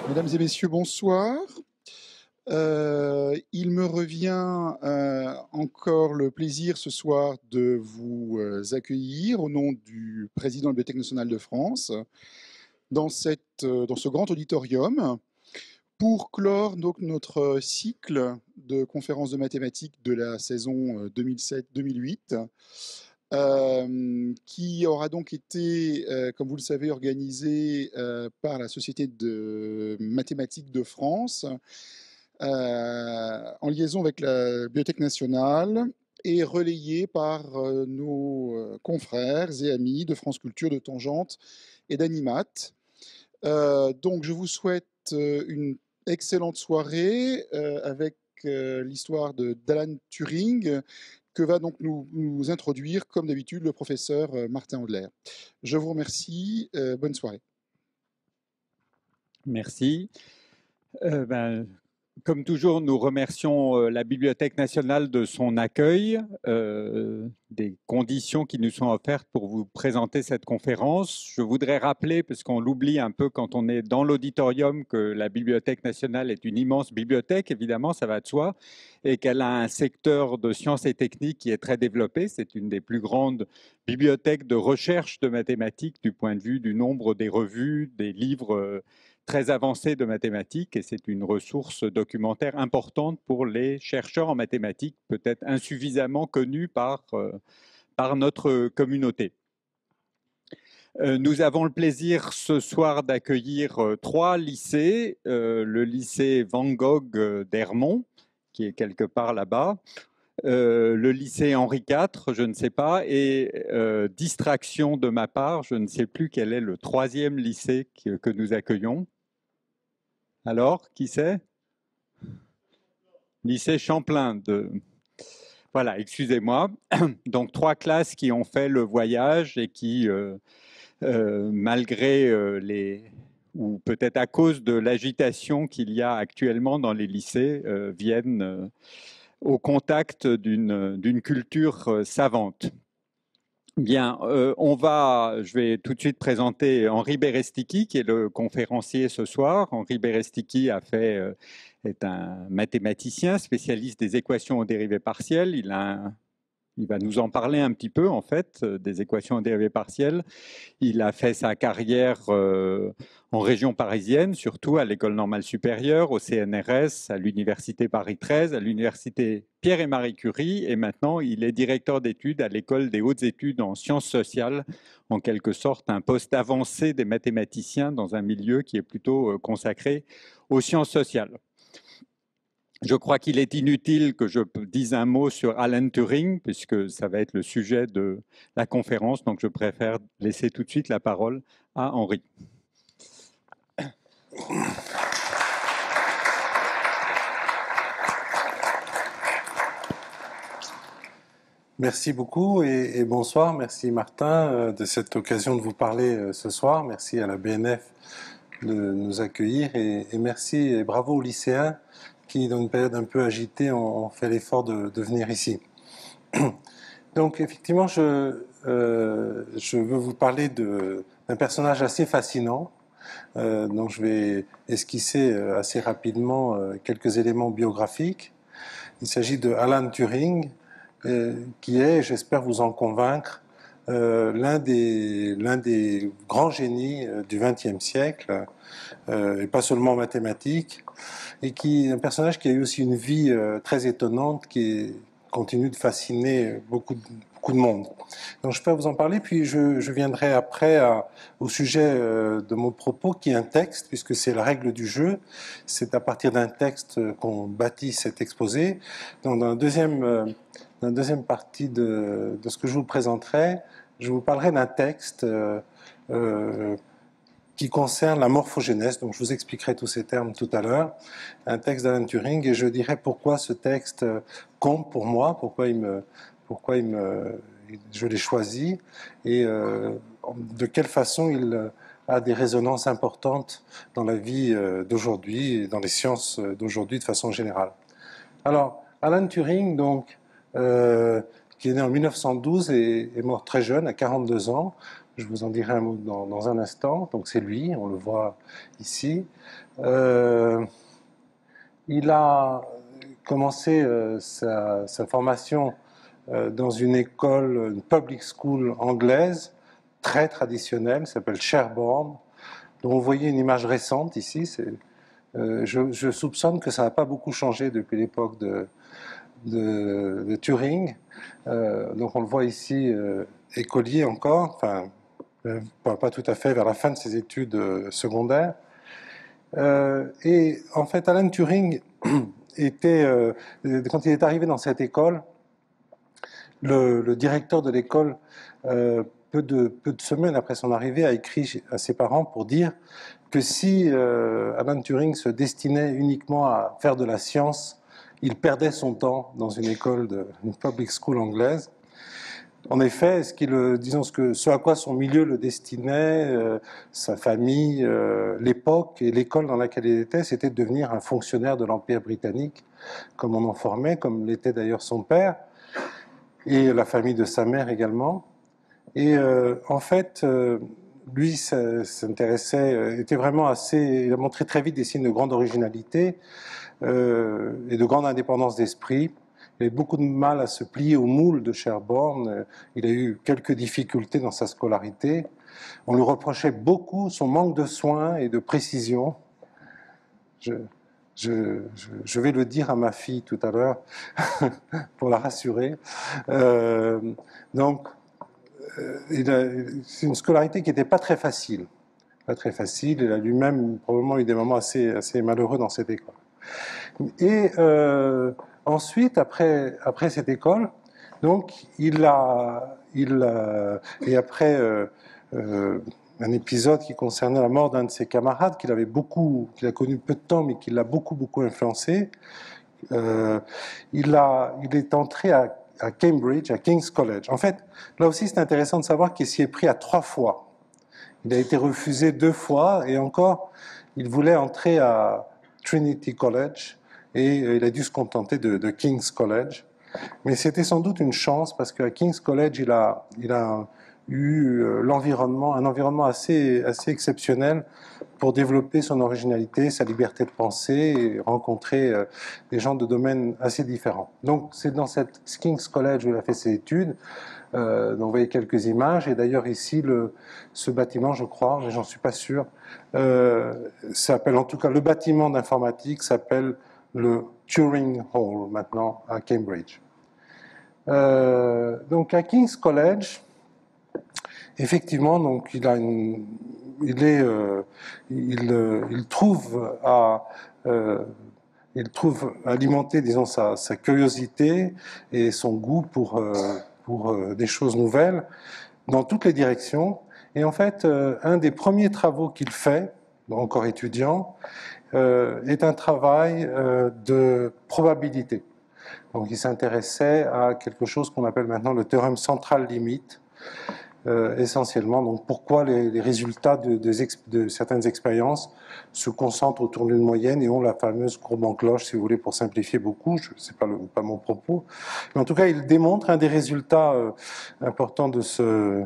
Mesdames et messieurs, bonsoir. Il me revient encore le plaisir ce soir de vous accueillir au nom du président de la Bibliothèque nationale de France dans ce grand auditorium pour clore donc notre cycle de conférences de mathématiques de la saison 2007-2008. Qui aura donc été, comme vous le savez, organisé par la Société de mathématiques de France, en liaison avec la Bibliothèque nationale et relayé par nos confrères et amis de France Culture, de Tangente et d'Animat. Donc je vous souhaite une excellente soirée avec l'histoire d'Alan Turing, que va donc nous introduire, comme d'habitude, le professeur Martin Andler. Je vous remercie. Bonne soirée. Merci. Comme toujours, nous remercions la Bibliothèque nationale de son accueil, des conditions qui nous sont offertes pour vous présenter cette conférence. Je voudrais rappeler, parce qu'on l'oublie un peu quand on est dans l'auditorium, que la Bibliothèque nationale est une immense bibliothèque, évidemment, ça va de soi, et qu'elle a un secteur de sciences et techniques qui est très développé. C'est une des plus grandes bibliothèques de recherche de mathématiques du point de vue du nombre des revues, des livres très avancée de mathématiques, et c'est une ressource documentaire importante pour les chercheurs en mathématiques, peut-être insuffisamment connue par notre communauté. Nous avons le plaisir ce soir d'accueillir 3 lycées, le lycée Van Gogh d'Hermont, qui est quelque part là-bas, le lycée Henri IV, je ne sais pas, et distraction de ma part, je ne sais plus quel est le 3e lycée que nous accueillons. Alors, qui c'est? Lycée Champlain de... Voilà, excusez-moi. Donc, 3 classes qui ont fait le voyage et qui, malgré ou peut-être à cause de l'agitation qu'il y a actuellement dans les lycées, viennent au contact d'une culture savante. Bien, je vais tout de suite présenter Henri Berestiki, qui est le conférencier ce soir. Henri Berestiki est un mathématicien spécialiste des équations aux dérivées partielles. Il va nous en parler un petit peu, en fait, des équations aux dérivées partielles. Il a fait sa carrière en région parisienne, surtout à l'École normale supérieure, au CNRS, à l'Université Paris 13, à l'Université Pierre et Marie Curie, et maintenant il est directeur d'études à l'École des hautes études en sciences sociales, en quelque sorte un poste avancé des mathématiciens dans un milieu qui est plutôt consacré aux sciences sociales. Je crois qu'il est inutile que je dise un mot sur Alan Turing, puisque ça va être le sujet de la conférence, donc je préfère laisser tout de suite la parole à Henri. Merci beaucoup et bonsoir. Merci Martin de cette occasion de vous parler ce soir. Merci à la BNF de nous accueillir et merci et bravo aux lycéens qui, dans une période un peu agitée, ont fait l'effort de venir ici. Donc, effectivement, je veux vous parler d'un personnage assez fascinant. Donc, je vais esquisser assez rapidement quelques éléments biographiques. Il s'agit de Alan Turing, qui est, j'espère vous en convaincre, l'un des grands génies du XXe siècle, et pas seulement mathématique, et qui est un personnage qui a eu aussi une vie très étonnante, qui continue de fasciner beaucoup de monde. Donc je peux vous en parler, puis je viendrai après au sujet de mon propos, qui est un texte, puisque c'est la règle du jeu. C'est à partir d'un texte qu'on bâtit cet exposé. Donc dans la deuxième partie de ce que je vous présenterai, je vous parlerai d'un texte qui concerne la morphogénèse. Donc je vous expliquerai tous ces termes tout à l'heure. Un texte d'Alan Turing, et je dirai pourquoi ce texte compte pour moi, pourquoi je l'ai choisi, et de quelle façon il a des résonances importantes dans la vie d'aujourd'hui et dans les sciences d'aujourd'hui de façon générale. Alors, Alan Turing, donc, qui est né en 1912 et est mort très jeune, à 42 ans. Je vous en dirai un mot dans un instant. Donc c'est lui, on le voit ici. Il a commencé sa formation dans une école, une public school anglaise, très traditionnelle, qui s'appelle Sherborne, dont vous voyez une image récente ici. Je soupçonne que ça n'a pas beaucoup changé depuis l'époque de Turing. Donc on le voit ici, écolier encore, enfin pas tout à fait, vers la fin de ses études secondaires. Et en fait, Alan Turing quand il est arrivé dans cette école, le directeur de l'école, peu de semaines après son arrivée, a écrit à ses parents pour dire que si Alan Turing se destinait uniquement à faire de la science, il perdait son temps dans une école, une public school anglaise. En effet, ce à quoi son milieu le destinait, sa famille, l'époque et l'école dans laquelle il était, c'était de devenir un fonctionnaire de l'Empire britannique, comme on en formait, comme l'était d'ailleurs son père, et la famille de sa mère également. Et en fait, lui s'intéressait, était vraiment il a montré très vite des signes de grande originalité et de grande indépendance d'esprit. Il a eu beaucoup de mal à se plier au moule de Sherborne. Il a eu quelques difficultés dans sa scolarité. On lui reprochait beaucoup son manque de soins et de précision. Je vais le dire à ma fille tout à l'heure pour la rassurer. Donc, c'est une scolarité qui n'était pas très facile. Pas très facile. Il a lui-même probablement eu des moments assez malheureux dans cette école. Et ensuite, après cette école, donc et après un épisode qui concernait la mort d'un de ses camarades qu'il a connu peu de temps, mais qui l'a beaucoup influencé, il est entré à Cambridge, à King's College. En fait, là aussi, c'est intéressant de savoir qu'il s'y est pris à 3 fois. Il a été refusé 2 fois, et encore, il voulait entrer à Trinity College, et il a dû se contenter de King's College. Mais c'était sans doute une chance, parce qu'à King's College, il a eu un environnement assez exceptionnel pour développer son originalité, sa liberté de penser et rencontrer des gens de domaines assez différents. Donc c'est dans cette King's College où il a fait ses études. Donc vous voyez quelques images, et d'ailleurs ici ce bâtiment, je crois, mais j'en suis pas sûr, s'appelle en tout cas le bâtiment d'informatique s'appelle le Turing Hall maintenant à Cambridge. Donc à King's College, effectivement, donc il trouve alimenter, disons, sa curiosité et son goût pour des choses nouvelles dans toutes les directions. Et en fait, un des premiers travaux qu'il fait, encore étudiant, est un travail de probabilité. Donc il s'intéressait à quelque chose qu'on appelle maintenant le théorème central limite, essentiellement. Donc pourquoi les résultats de certaines expériences se concentrent autour d'une moyenne et ont la fameuse courbe en cloche, si vous voulez, pour simplifier beaucoup. C'est pas mon propos. Mais en tout cas, il démontre un des résultats importants de ce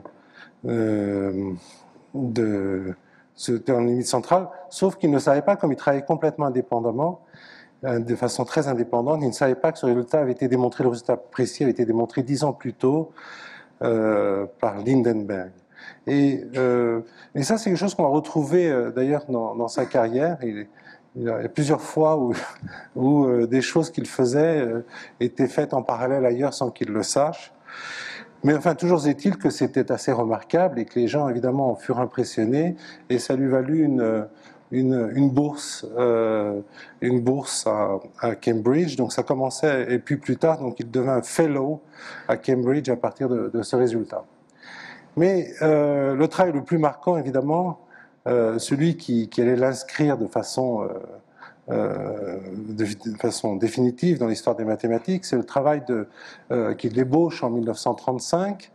théorème limite central, sauf qu'il ne savait pas, comme il travaillait complètement indépendamment, de façon très indépendante, il ne savait pas que ce résultat avait été démontré, le résultat précis avait été démontré 10 ans plus tôt par Lindenberg. Et ça, c'est quelque chose qu'on va retrouver d'ailleurs dans sa carrière. Il y a plusieurs fois où des choses qu'il faisait étaient faites en parallèle ailleurs sans qu'il le sache. Mais enfin, toujours est-il que c'était assez remarquable et que les gens, évidemment, en furent impressionnés, et ça lui valut une bourse à Cambridge. Donc ça commençait, et puis plus tard, donc il devint fellow à Cambridge à partir de ce résultat. Mais le travail le plus marquant, évidemment, celui qui allait l'inscrire de façon définitive dans l'histoire des mathématiques, c'est le travail qu'il débauche en 1935,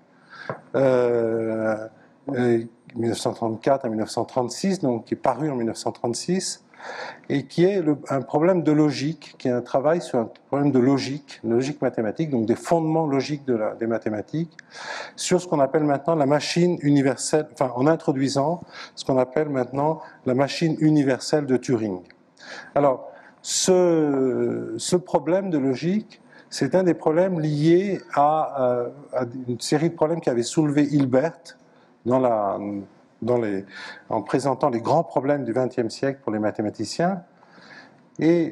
1934 à 1936, donc qui est paru en 1936, et qui est un problème de logique, qui est un travail sur un problème de logique mathématique, donc des fondements logiques des mathématiques, sur ce qu'on appelle maintenant la machine universelle, enfin en introduisant ce qu'on appelle maintenant la machine universelle de Turing. Alors, ce problème de logique, c'est un des problèmes liés à une série de problèmes qu'avait soulevé Hilbert en présentant les grands problèmes du XXe siècle pour les mathématiciens. Et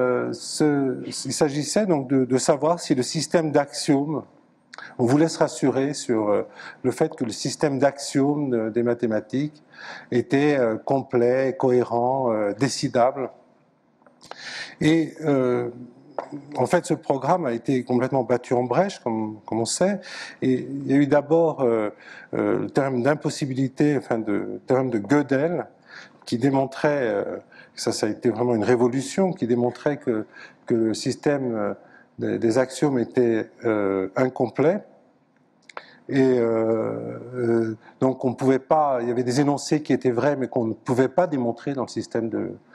il s'agissait donc de savoir si le système d'axiomes, on voulait se rassurer sur le fait que le système d'axiomes des mathématiques était complet, cohérent, décidable. Et en fait, ce programme a été complètement battu en brèche, comme on sait. Et il y a eu d'abord le théorème d'impossibilité, enfin le théorème de Gödel, qui démontrait, ça a été vraiment une révolution, qui démontrait que le système des axiomes était incomplet. Et donc on ne pouvait pas, il y avait des énoncés qui étaient vrais, mais qu'on ne pouvait pas démontrer dans le système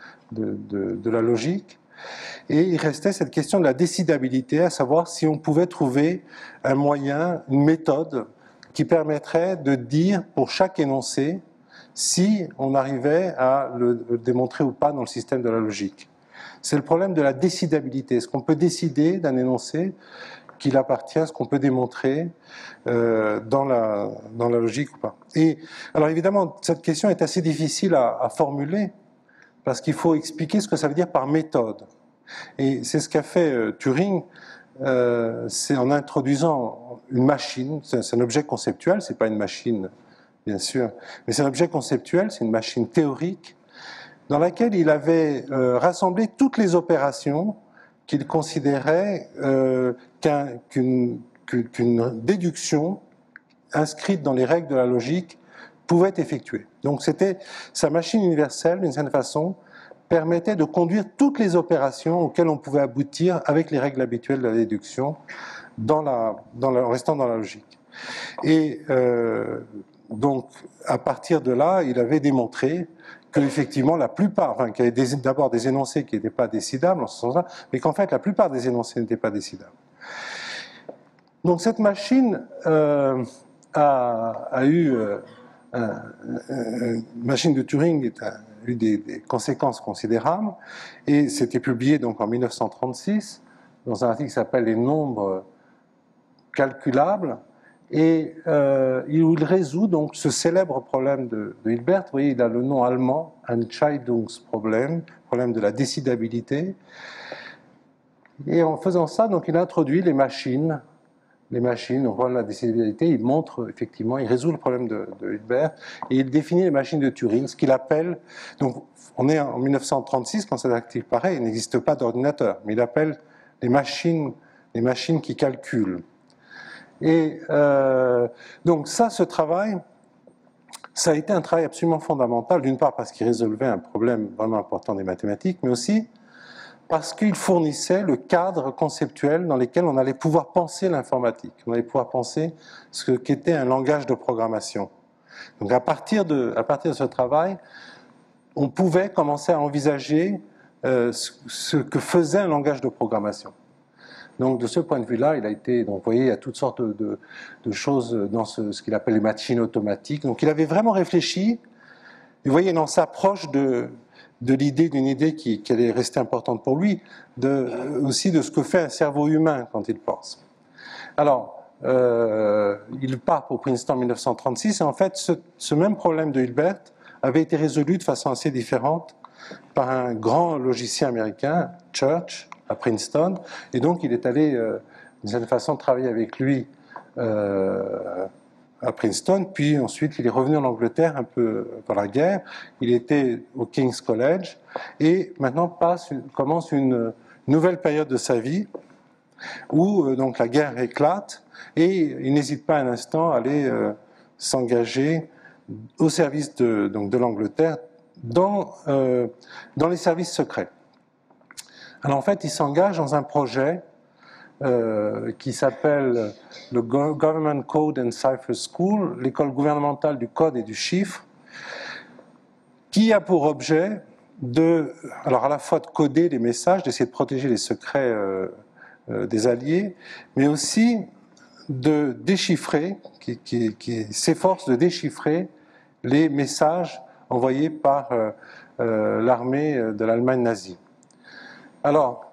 de la logique. Et il restait cette question de la décidabilité, à savoir si on pouvait trouver un moyen, une méthode qui permettrait de dire pour chaque énoncé si on arrivait à le démontrer ou pas dans le système de la logique. C'est le problème de la décidabilité. Est-ce qu'on peut décider d'un énoncé qu'il appartient, ce qu'on peut démontrer dans la logique ou pas? Et alors évidemment, cette question est assez difficile à formuler, parce qu'il faut expliquer ce que ça veut dire par méthode. Et c'est ce qu'a fait Turing, c'est en introduisant une machine, c'est un objet conceptuel, c'est pas une machine, bien sûr, mais c'est un objet conceptuel, c'est une machine théorique, dans laquelle il avait rassemblé toutes les opérations qu'il considérait qu'une déduction inscrite dans les règles de la logique pouvait effectuer. Donc c'était sa machine universelle, d'une certaine façon, permettait de conduire toutes les opérations auxquelles on pouvait aboutir avec les règles habituelles de la déduction, en restant dans la logique. Et donc, à partir de là, il avait démontré qu'effectivement, la plupart, enfin, qu'il y avait d'abord des énoncés qui n'étaient pas décidables, en ce sens-là, mais qu'en fait, la plupart des énoncés n'étaient pas décidables. Donc, cette machine a eu... une machine de Turing a eu des conséquences considérables, et c'était publié donc en 1936 dans un article qui s'appelle « Les nombres calculables », et où il résout donc ce célèbre problème de Hilbert. Vous voyez, il a le nom allemand, Entscheidungsproblem, problème de la décidabilité. Et en faisant ça, donc, il introduit les machines, on voit la décidabilité, il montre effectivement, il résout le problème de Hilbert, et il définit les machines de Turing, ce qu'il appelle, donc on est en 1936 quand cet article paraît, il n'existe pas d'ordinateur, mais il appelle les machines qui calculent. Et donc ça, ce travail, ça a été un travail absolument fondamental, d'une part parce qu'il résolvait un problème vraiment important des mathématiques, mais aussi parce qu'il fournissait le cadre conceptuel dans lequel on allait pouvoir penser l'informatique, on allait pouvoir penser ce qu'était un langage de programmation. Donc à partir de ce travail, on pouvait commencer à envisager ce que faisait un langage de programmation. Donc de ce point de vue-là, il a été, donc vous voyez, il y a toutes sortes de choses dans ce qu'il appelle les machines automatiques. Donc il avait vraiment réfléchi, vous voyez, on s'approche d'une idée qui allait rester importante pour lui, aussi de ce que fait un cerveau humain quand il pense. Alors, il part pour Princeton en 1936, et en fait, ce même problème de Hilbert avait été résolu de façon assez différente par un grand logicien américain, Church, à Princeton, et donc il est allé, d'une certaine façon, travailler avec lui à Princeton, puis ensuite il est revenu en Angleterre un peu par la guerre, il était au King's College, et maintenant commence une nouvelle période de sa vie, où donc la guerre éclate, et il n'hésite pas un instant à aller s'engager au service de l'Angleterre dans les services secrets. Alors en fait, il s'engage dans un projet qui s'appelle le Government Code and Cipher School, l'école gouvernementale du code et du chiffre, qui a pour objet alors à la fois de coder les messages, d'essayer de protéger les secrets des alliés, mais aussi de déchiffrer, qui s'efforce de déchiffrer les messages envoyés par l'armée de l'Allemagne nazie. Alors,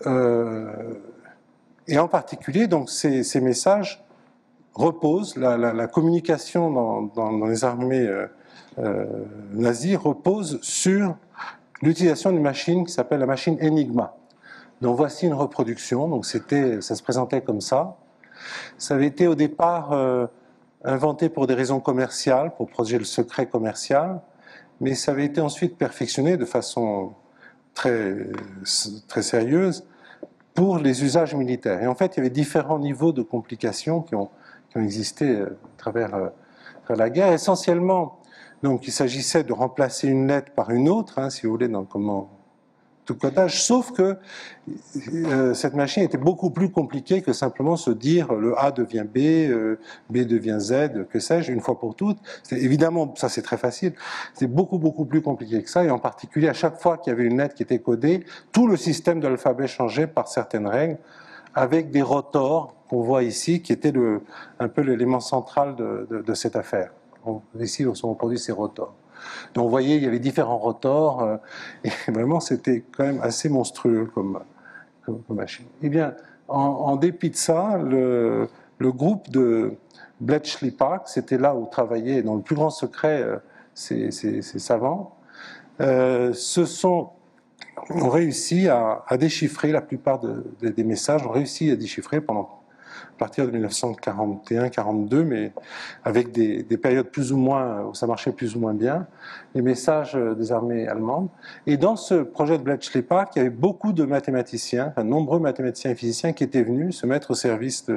et en particulier, donc, ces messages reposent, la communication dans les armées nazies repose sur l'utilisation d'une machine qui s'appelle la machine Enigma. Donc voici une reproduction, donc ça se présentait comme ça. Ça avait été au départ inventé pour des raisons commerciales, pour protéger le secret commercial, mais ça avait été ensuite perfectionné de façon très, très sérieuse pour les usages militaires. Et en fait, il y avait différents niveaux de complications qui ont existé à travers la guerre. Essentiellement, donc, il s'agissait de remplacer une lettre par une autre, hein, si vous voulez, dans comment tout codage, sauf que cette machine était beaucoup plus compliquée que simplement se dire le A devient B, B devient Z, que sais-je, une fois pour toutes. Évidemment, ça c'est très facile, c'est beaucoup plus compliqué que ça, et en particulier à chaque fois qu'il y avait une lettre qui était codée, tout le système de l'alphabet changeait par certaines règles, avec des rotors qu'on voit ici, qui étaient un peu l'élément central de cette affaire. Ici, on se reproduit ces rotors. Donc vous voyez, il y avait différents rotors, et vraiment c'était quand même assez monstrueux comme machine. Eh bien, en dépit de ça, le groupe de Bletchley Park, c'était là où travaillaient dans le plus grand secret ces savants, ont réussi à déchiffrer la plupart des messages, ont réussi à déchiffrer à partir de 1941-42, mais avec des périodes plus ou moins où ça marchait plus ou moins bien, les messages des armées allemandes. Et dans ce projet de Bletchley Park, il y avait beaucoup de mathématiciens, enfin, nombreux mathématiciens et physiciens qui étaient venus se mettre au service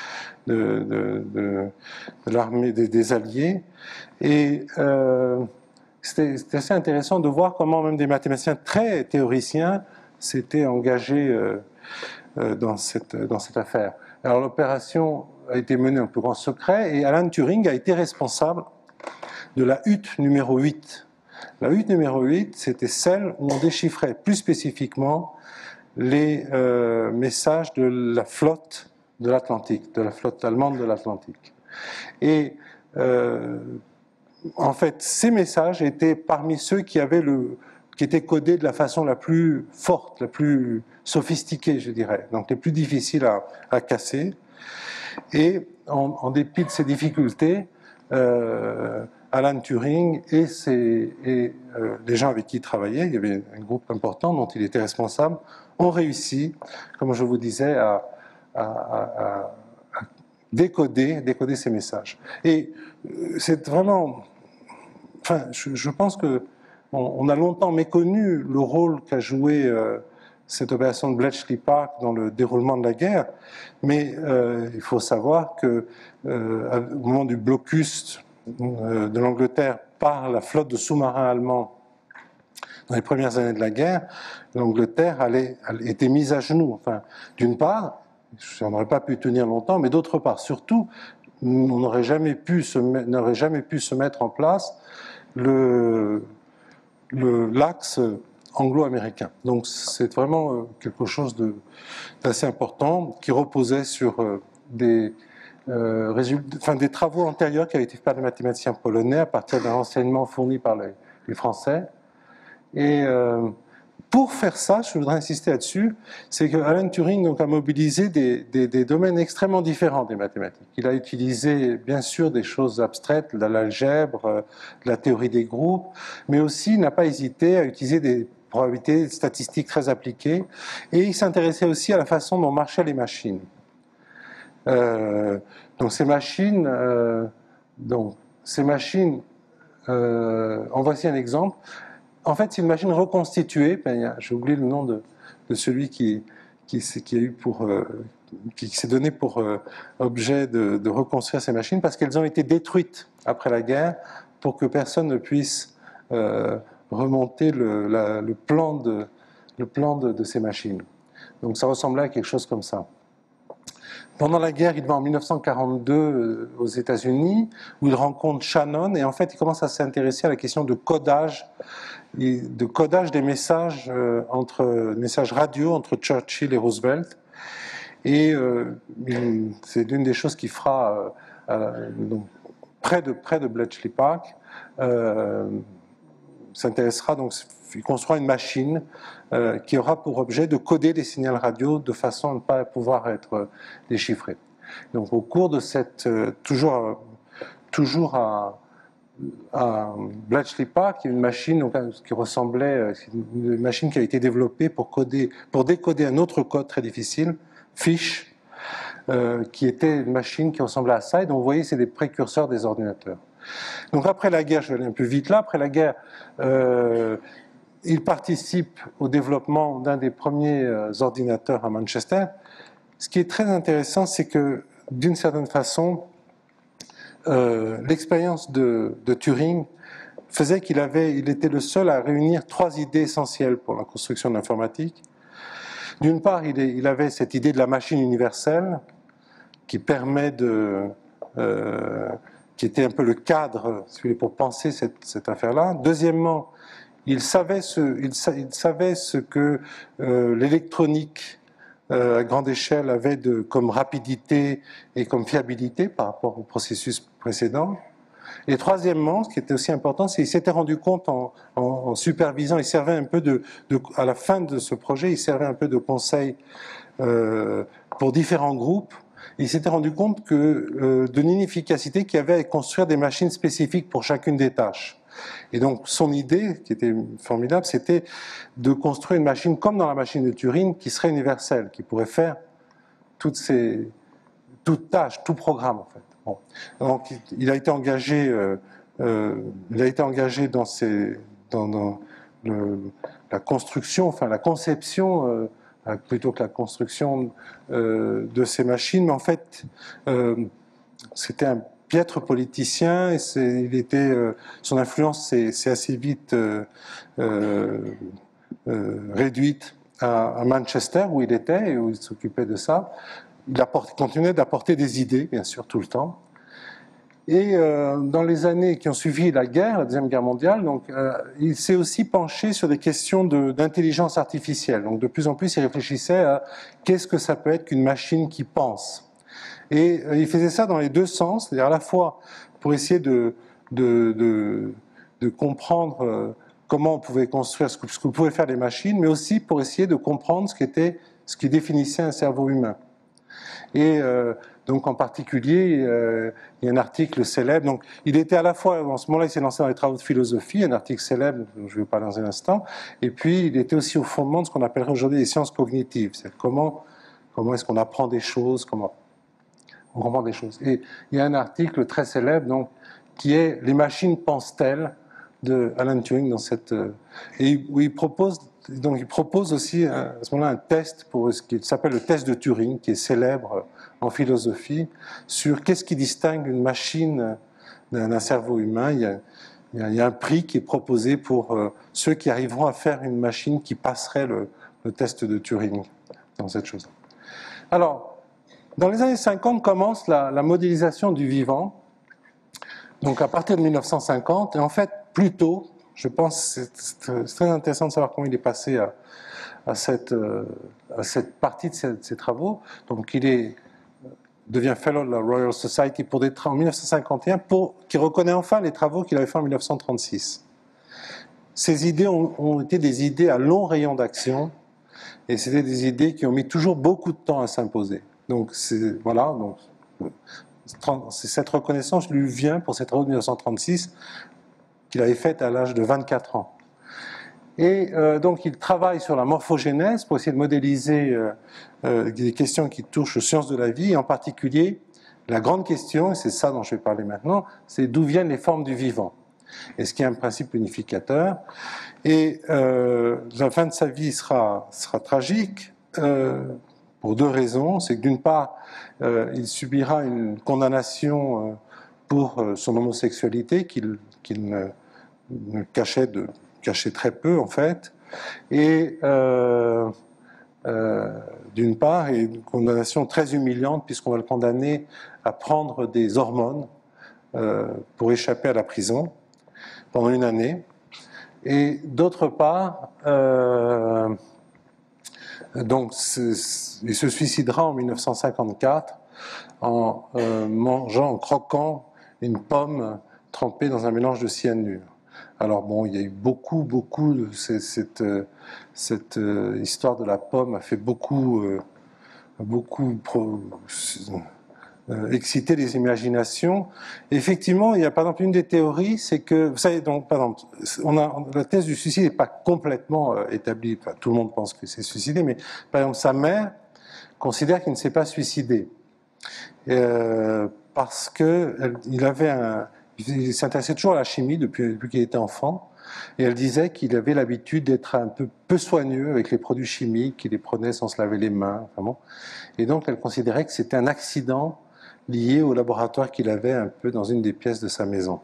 de l'armée des Alliés. Et c'était assez intéressant de voir comment même des mathématiciens très théoriciens s'étaient engagés dans cette affaire. Alors l'opération a été menée en plus grand secret et Alan Turing a été responsable de la hutte numéro 8. La hutte numéro 8, c'était celle où on déchiffrait plus spécifiquement les messages de la flotte de l'Atlantique, de la flotte allemande de l'Atlantique. Et en fait, ces messages étaient parmi ceux qui étaient codés de la façon la plus forte, la plus sophistiquée, je dirais, donc les plus difficiles à casser. Et en dépit de ces difficultés, Alan Turing et les gens avec qui il travaillait, il y avait un groupe important dont il était responsable, ont réussi, comme je vous disais, à décoder ces messages. Et c'est vraiment... Enfin, je pense qu'on a longtemps méconnu le rôle qu'a joué cette opération de Bletchley Park dans le déroulement de la guerre, mais il faut savoir que au moment du blocus de l'Angleterre par la flotte de sous-marins allemands dans les premières années de la guerre, l'Angleterre était mise à genoux. Enfin, d'une part, on n'aurait pas pu tenir longtemps, mais d'autre part, surtout, on n'aurait jamais pu se mettre en place l'axe anglo-américain. Donc c'est vraiment quelque chose d'assez important qui reposait sur des travaux antérieurs qui avaient été faits par des mathématiciens polonais à partir d'un renseignement fourni par les Français. Et pour faire ça, je voudrais insister là-dessus, c'est que Alan Turing donc, a mobilisé des domaines extrêmement différents des mathématiques. Il a utilisé bien sûr des choses abstraites, de l'algèbre, de la théorie des groupes, mais aussi il n'a pas hésité à utiliser des probabilités statistiques très appliquées, et il s'intéressait aussi à la façon dont marchaient les machines. Donc ces machines, en voici un exemple. En fait, c'est une machine reconstituée. J'ai oublié le nom de celui qui s'est donné pour objet de reconstruire ces machines, parce qu'elles ont été détruites après la guerre pour que personne ne puisse remonter le plan de ces machines. Donc ça ressemblait à quelque chose comme ça. Pendant la guerre, il va en 1942 aux États-Unis, où il rencontre Shannon, et en fait, il commence à s'intéresser à la question de codage des messages messages radio entre Churchill et Roosevelt. Et c'est l'une des choses qu'il fera donc, près de Bletchley Park. S'intéressera donc, il construira une machine qui aura pour objet de coder des signaux radio de façon à ne pas pouvoir être déchiffrés. Donc au cours de cette toujours à Bletchley Park, il y a une machine donc, qui ressemblait, une machine qui a été développée pour décoder un autre code très difficile, Fish, qui était une machine qui ressemblait à ça. Et donc vous voyez, c'est des précurseurs des ordinateurs. Donc après la guerre, je vais aller un peu vite là, après la guerre, il participe au développement d'un des premiers ordinateurs à Manchester. Ce qui est très intéressant, c'est que d'une certaine façon, l'expérience de Turing faisait qu'il était le seul à réunir 3 idées essentielles pour la construction de l'informatique. D'une part, il avait cette idée de la machine universelle qui permet qui était un peu le cadre pour penser cette affaire-là. Deuxièmement, il savait ce que l'électronique à grande échelle avait comme rapidité et comme fiabilité par rapport au processus précédent. Et troisièmement, ce qui était aussi important, c'est qu'il s'était rendu compte en supervisant, il servait un peu à la fin de ce projet, il servait un peu de conseil pour différents groupes. Il s'était rendu compte de l'inefficacité qu'il y avait à construire des machines spécifiques pour chacune des tâches. Et donc son idée, qui était formidable, c'était de construire une machine comme dans la machine de Turing, qui serait universelle, qui pourrait faire toute tâche, tout programme en fait. Bon. Donc il a été engagé dans la construction, enfin la conception, plutôt que la construction de ces machines, mais en fait c'était un piètre politicien et son influence s'est assez vite réduite à Manchester où il était et où il s'occupait de ça. Il continuait d'apporter des idées, bien sûr, tout le temps. Et dans les années qui ont suivi la Deuxième Guerre mondiale, donc, il s'est aussi penché sur des questions d'intelligence artificielle. Donc de plus en plus, il réfléchissait à qu'est-ce que ça peut être qu'une machine qui pense. Et il faisait ça dans les deux sens, c'est-à-dire à la fois pour essayer de comprendre comment on pouvait construire ce que pouvaient faire les machines, mais aussi pour essayer de comprendre ce qui définissait un cerveau humain. Et donc en particulier, il y a un article célèbre. Donc il était à la fois, en ce moment-là, il s'est lancé dans les travaux de philosophie, un article célèbre dont je vais vous parler dans un instant. Et puis il était aussi au fondement de ce qu'on appellerait aujourd'hui les sciences cognitives. C'est comment est-ce qu'on apprend des choses, comment on comprend des choses. Et il y a un article très célèbre donc qui est Les machines pensent-elles de Alan Turing et où il propose aussi à ce moment-là un test pour ce qui s'appelle le test de Turing, qui est célèbre en philosophie, sur qu'est-ce qui distingue une machine d'un cerveau humain. Il y a un prix qui est proposé pour ceux qui arriveront à faire une machine qui passerait le test de Turing dans cette chose. Alors, dans les années 50 commence la modélisation du vivant. Donc à partir de 1950, et en fait plus tôt, je pense que c'est très intéressant de savoir comment il est passé à cette partie de ses travaux. Donc il devient Fellow de la Royal Society en 1951, qui reconnaît enfin les travaux qu'il avait fait en 1936. Ces idées ont été des idées à long rayon d'action, et c'était des idées qui ont mis toujours beaucoup de temps à s'imposer. Donc voilà, cette reconnaissance lui vient pour cette travaux de 1936 qu'il avait faite à l'âge de 24 ans. Et donc il travaille sur la morphogénèse pour essayer de modéliser des questions qui touchent aux sciences de la vie, et en particulier la grande question, et c'est ça dont je vais parler maintenant, c'est d'où viennent les formes du vivant. Et ce qui est un principe unificateur. Et la fin de sa vie sera tragique pour deux raisons. C'est que d'une part, il subira une condamnation pour son homosexualité qu'il cachait très peu en fait. Et d'une part, et une condamnation très humiliante puisqu'on va le condamner à prendre des hormones pour échapper à la prison pendant une année. Et d'autre part, donc, il se suicidera en 1954 en mangeant, en croquant une pomme trempée dans un mélange de cyanure. Alors bon, il y a eu beaucoup, cette histoire de la pomme a fait beaucoup exciter les imaginations. Et effectivement, il y a par exemple une des théories, c'est que, vous savez, donc, par exemple, la thèse du suicide n'est pas complètement établie. Enfin, tout le monde pense que c'est suicidé, mais par exemple, sa mère considère qu'il ne s'est pas suicidé parce que il s'intéressait toujours à la chimie depuis qu'il était enfant. Et elle disait qu'il avait l'habitude d'être un peu soigneux avec les produits chimiques, qu'il les prenait sans se laver les mains. Enfin bon. Et donc, elle considérait que c'était un accident lié au laboratoire qu'il avait un peu dans une des pièces de sa maison.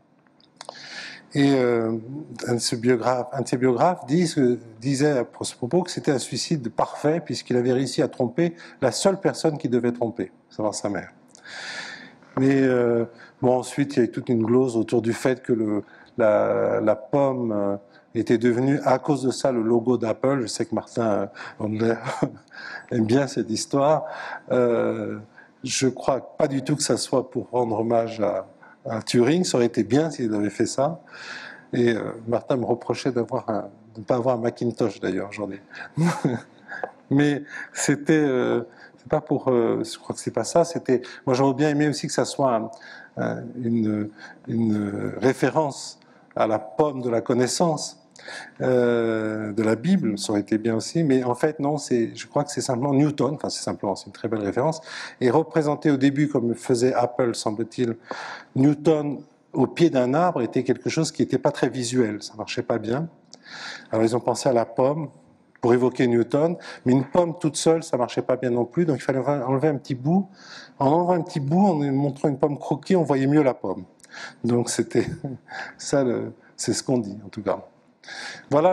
Et un de ses biographes disait à ce propos que c'était un suicide parfait puisqu'il avait réussi à tromper la seule personne qu'il devait tromper, à savoir sa mère. Mais bon, ensuite, il y a eu toute une glose autour du fait que la pomme était devenue, à cause de ça, le logo d'Apple. Je sais que Martin aime bien cette histoire. Je crois pas du tout que ça soit pour rendre hommage à Turing. Ça aurait été bien s'il avait fait ça. Et Martin me reprochait de ne pas avoir un Macintosh d'ailleurs aujourd'hui. Mais c'était, c'est pas pour, je crois que c'est pas ça. C'était, moi j'aurais bien aimé aussi que ça soit une référence à la pomme de la connaissance de la Bible, ça aurait été bien aussi, mais en fait non, je crois que c'est simplement Newton, enfin c'est une très belle référence, et représenté au début comme faisait Apple, semble-t-il, Newton au pied d'un arbre était quelque chose qui n'était pas très visuel, ça marchait pas bien. Alors ils ont pensé à la pomme pour évoquer Newton, mais une pomme toute seule, ça marchait pas bien non plus, donc il fallait enlever un petit bout. En enlevant un petit bout, en montrant une pomme croquée, on voyait mieux la pomme. Donc c'était ça, c'est ce qu'on dit en tout cas. Voilà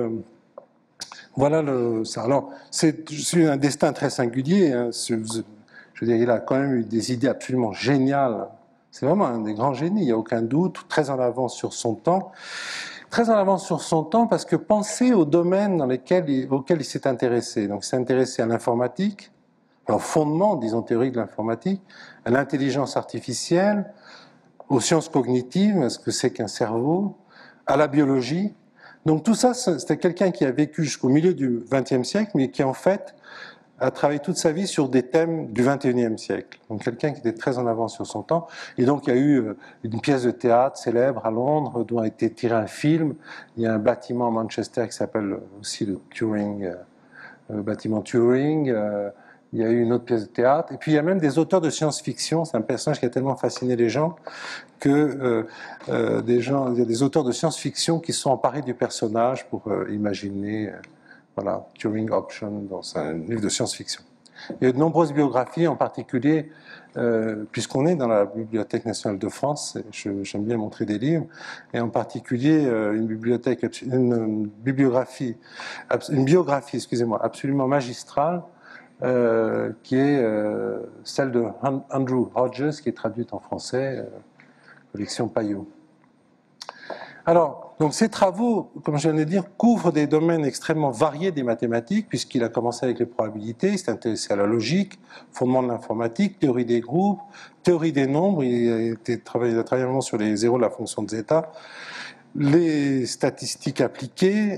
ça. Alors, c'est un destin très singulier. Hein. Je veux dire, il a quand même eu des idées absolument géniales. C'est vraiment un des grands génies, il n'y a aucun doute. Très en avance sur son temps. Très en avance sur son temps parce que pensez aux domaines auxquels il s'est intéressé. Donc, il s'est intéressé à l'informatique, au fondement, disons, théorique de l'informatique, à l'intelligence artificielle, aux sciences cognitives, ce que c'est qu'un cerveau, à la biologie. Donc tout ça, c'était quelqu'un qui a vécu jusqu'au milieu du XXe siècle, mais qui en fait a travaillé toute sa vie sur des thèmes du XXIe siècle. Donc quelqu'un qui était très en avance sur son temps. Et donc il y a eu une pièce de théâtre célèbre à Londres, dont a été tiré un film. Il y a un bâtiment à Manchester qui s'appelle aussi le bâtiment Turing. Il y a eu une autre pièce de théâtre. Et puis il y a même des auteurs de science-fiction. C'est un personnage qui a tellement fasciné les gens que il y a des auteurs de science-fiction qui se sont emparés du personnage pour imaginer, voilà, Turing Option dans un livre de science-fiction. Il y a de nombreuses biographies, en particulier, puisqu'on est dans la Bibliothèque nationale de France, j'aime bien montrer des livres, et en particulier une biographie, absolument magistrale, qui est celle de Andrew Hodges, qui est traduite en français, collection Payot. Alors, donc ces travaux, comme je viens de dire, couvrent des domaines extrêmement variés des mathématiques, puisqu'il a commencé avec les probabilités, il s'est intéressé à la logique, fondement de l'informatique, théorie des groupes, théorie des nombres, il a travaillé vraiment sur les zéros de la fonction de zeta, les statistiques appliquées,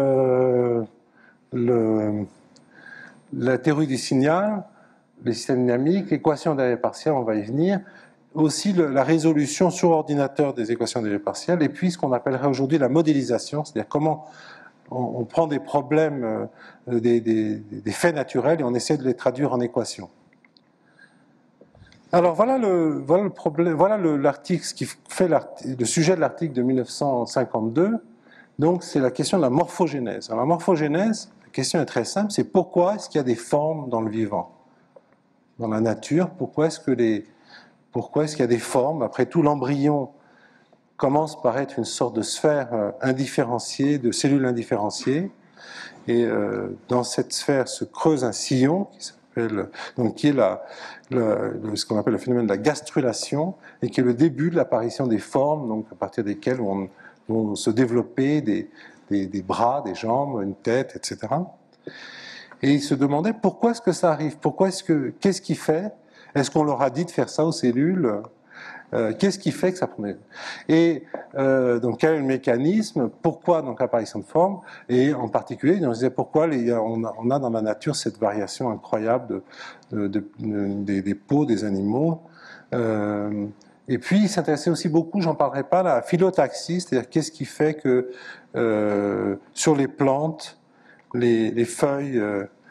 la théorie du signal, les systèmes dynamiques, l'équation dérivée partielle, on va y venir, aussi la résolution sur ordinateur des équations dérivées partielles, et puis ce qu'on appellerait aujourd'hui la modélisation, c'est-à-dire comment on prend des problèmes, des faits naturels, et on essaie de les traduire en équations. Alors voilà le problème, voilà l'article, ce qui fait le sujet de l'article de 1952. Donc c'est la question de la morphogénèse. Alors la morphogénèse, la question est très simple, c'est pourquoi est-ce qu'il y a des formes dans le vivant, dans la nature, pourquoi est-ce qu'il y a des formes? Après tout, l'embryon commence par être une sorte de sphère indifférenciée, de cellules indifférenciées, Et dans cette sphère se creuse un sillon qui est ce qu'on appelle le phénomène de la gastrulation, et qui est le début de l'apparition des formes, donc à partir desquelles vont se développer des bras, des jambes, une tête, etc. Et il se demandait pourquoi est-ce que ça arrive, qu'est-ce qui fait, est-ce qu'on leur a dit de faire ça aux cellules, qu'est-ce qui fait que ça prenait. Et donc quel est le mécanisme, pourquoi donc l'apparition de formes, et en particulier on se disait pourquoi on a dans la nature cette variation incroyable des peaux des animaux. Et puis il s'intéressait aussi beaucoup, j'en parlerai pas, à la phyllotaxie, c'est-à-dire qu'est-ce qui fait que sur les plantes, les feuilles,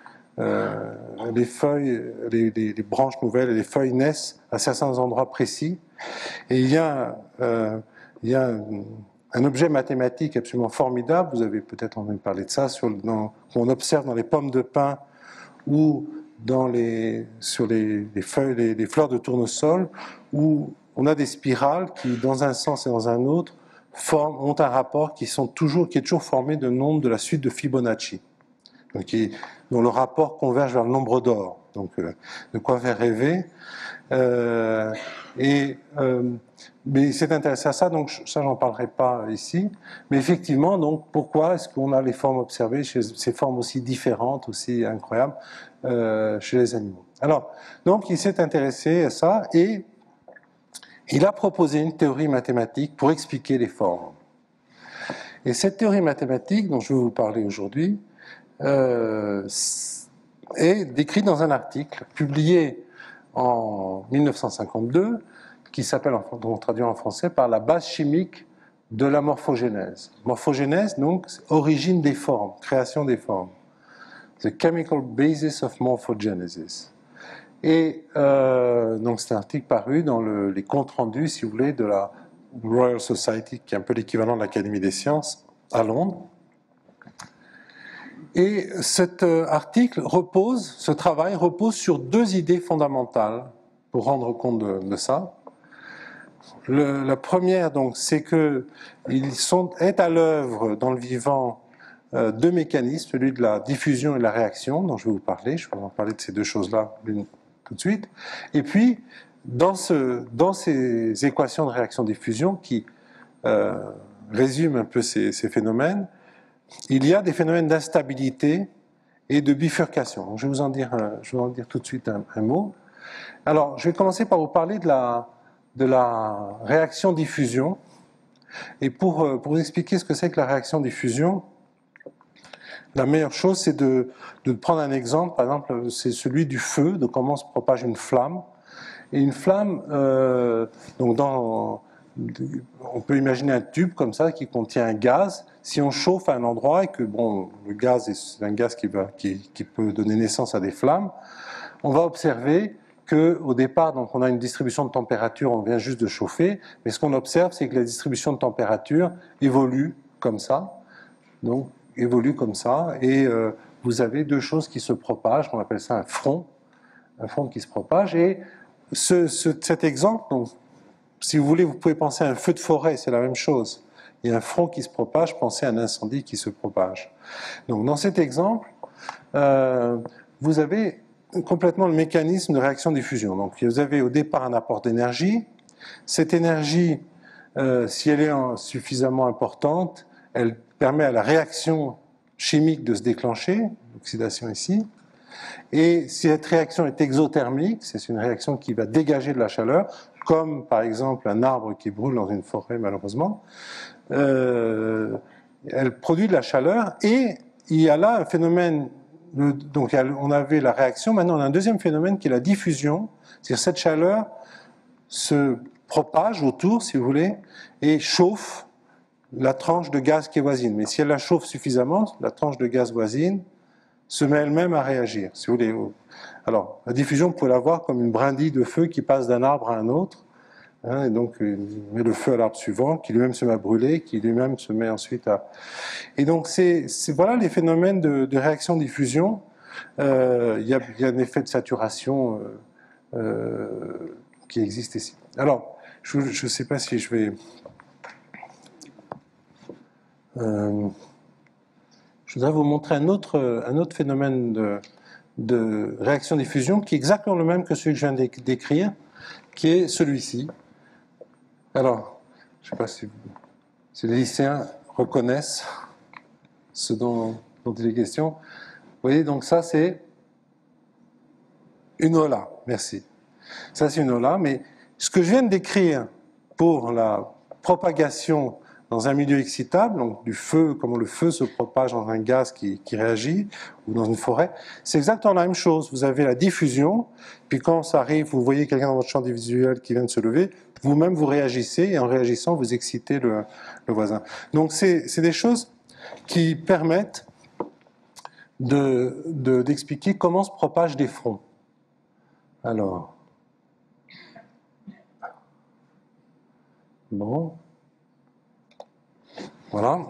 les branches nouvelles et les feuilles naissent à certains endroits précis. Et il y a un objet mathématique absolument formidable, vous avez peut-être entendu parler de ça, qu'on observe dans les pommes de pin ou sur les feuilles, les fleurs de tournesol, où on a des spirales qui, dans un sens et dans un autre, ont un rapport qui est toujours formé de nombres de la suite de Fibonacci, dont le rapport converge vers le nombre d'or. Donc, de quoi faire rêver. Mais il s'est intéressé à ça, donc ça, j'en parlerai pas ici. Mais effectivement, donc, pourquoi est-ce qu'on a les formes observées, ces formes aussi différentes, aussi incroyables, chez les animaux? Alors, donc, il s'est intéressé à ça et il a proposé une théorie mathématique pour expliquer les formes. Et cette théorie mathématique, dont je vais vous parler aujourd'hui, est décrite dans un article publié en 1952, qui s'appelle, on traduit en français, par la base chimique de la morphogénèse. Morphogénèse, donc, origine des formes, création des formes. The chemical basis of morphogenesis. Et donc c'est un article paru dans les comptes rendus, si vous voulez, de la Royal Society, qui est un peu l'équivalent de l'Académie des sciences, à Londres. Et cet article ce travail repose sur deux idées fondamentales pour rendre compte de ça. La première, donc, c'est qu'il est à l'œuvre dans le vivant deux mécanismes, celui de la diffusion et de la réaction, dont je vais vous parler. Je vais vous en parler de ces deux choses-là tout de suite. Et puis, dans ces équations de réaction-diffusion qui résument un peu ces phénomènes, il y a des phénomènes d'instabilité et de bifurcation. Donc, je vais vous en dire tout de suite un mot. Alors, je vais commencer par vous parler de la réaction-diffusion. Et pour vous expliquer ce que c'est que la réaction-diffusion, la meilleure chose, c'est de prendre un exemple. Par exemple, c'est celui du feu, de comment se propage une flamme. Et une flamme, on peut imaginer un tube comme ça qui contient un gaz. Si on chauffe à un endroit et que le gaz est un gaz qui peut donner naissance à des flammes, on va observer qu'au départ, donc, on a une distribution de température, on vient juste de chauffer, mais ce qu'on observe, c'est que la distribution de température évolue comme ça. Donc, évolue comme ça, et vous avez deux choses qui se propagent, on appelle ça un front qui se propage, et cet exemple, donc, si vous voulez, vous pouvez penser à un feu de forêt, c'est la même chose. Il y a un front qui se propage, pensez à un incendie qui se propage. Donc, dans cet exemple, vous avez complètement le mécanisme de réaction-diffusion. Donc, vous avez au départ un apport d'énergie. Cette énergie, si elle est suffisamment importante, elle permet à la réaction chimique de se déclencher, l'oxydation ici. Et si cette réaction est exothermique, c'est une réaction qui va dégager de la chaleur, comme par exemple un arbre qui brûle dans une forêt malheureusement, elle produit de la chaleur, et il y a là un phénomène, donc on avait la réaction, maintenant on a un deuxième phénomène qui est la diffusion, c'est-à-dire cette chaleur se propage autour, si vous voulez, et chauffe la tranche de gaz qui est voisine. Mais si elle la chauffe suffisamment, la tranche de gaz voisine se met elle-même à réagir, si vous voulez. Alors, la diffusion, vous pouvez la voir comme une brindille de feu qui passe d'un arbre à un autre, hein, et donc il met le feu à l'arbre suivant, qui lui-même se met à brûler, qui lui-même se met ensuite à... Et donc, voilà les phénomènes de réaction-diffusion. Il y a un effet de saturation qui existe ici. Alors, je ne sais pas si je vais... je voudrais vous montrer un autre phénomène de réaction-diffusion qui est exactement le même que celui que je viens d'écrire, qui est celui-ci. Alors, je ne sais pas si les lycéens reconnaissent ce dont il est question. Vous voyez, donc ça c'est une ola, merci. Ça c'est une ola, mais ce que je viens de décrire pour la propagation dans un milieu excitable, donc du feu, comment le feu se propage dans un gaz qui réagit, ou dans une forêt, c'est exactement la même chose. Vous avez la diffusion, puis quand ça arrive, vous voyez quelqu'un dans votre champ visuel qui vient de se lever, vous-même vous réagissez, et en réagissant, vous excitez le voisin. Donc c'est des choses qui permettent d'expliquer comment se propagent des fronts. Alors, bon, voilà.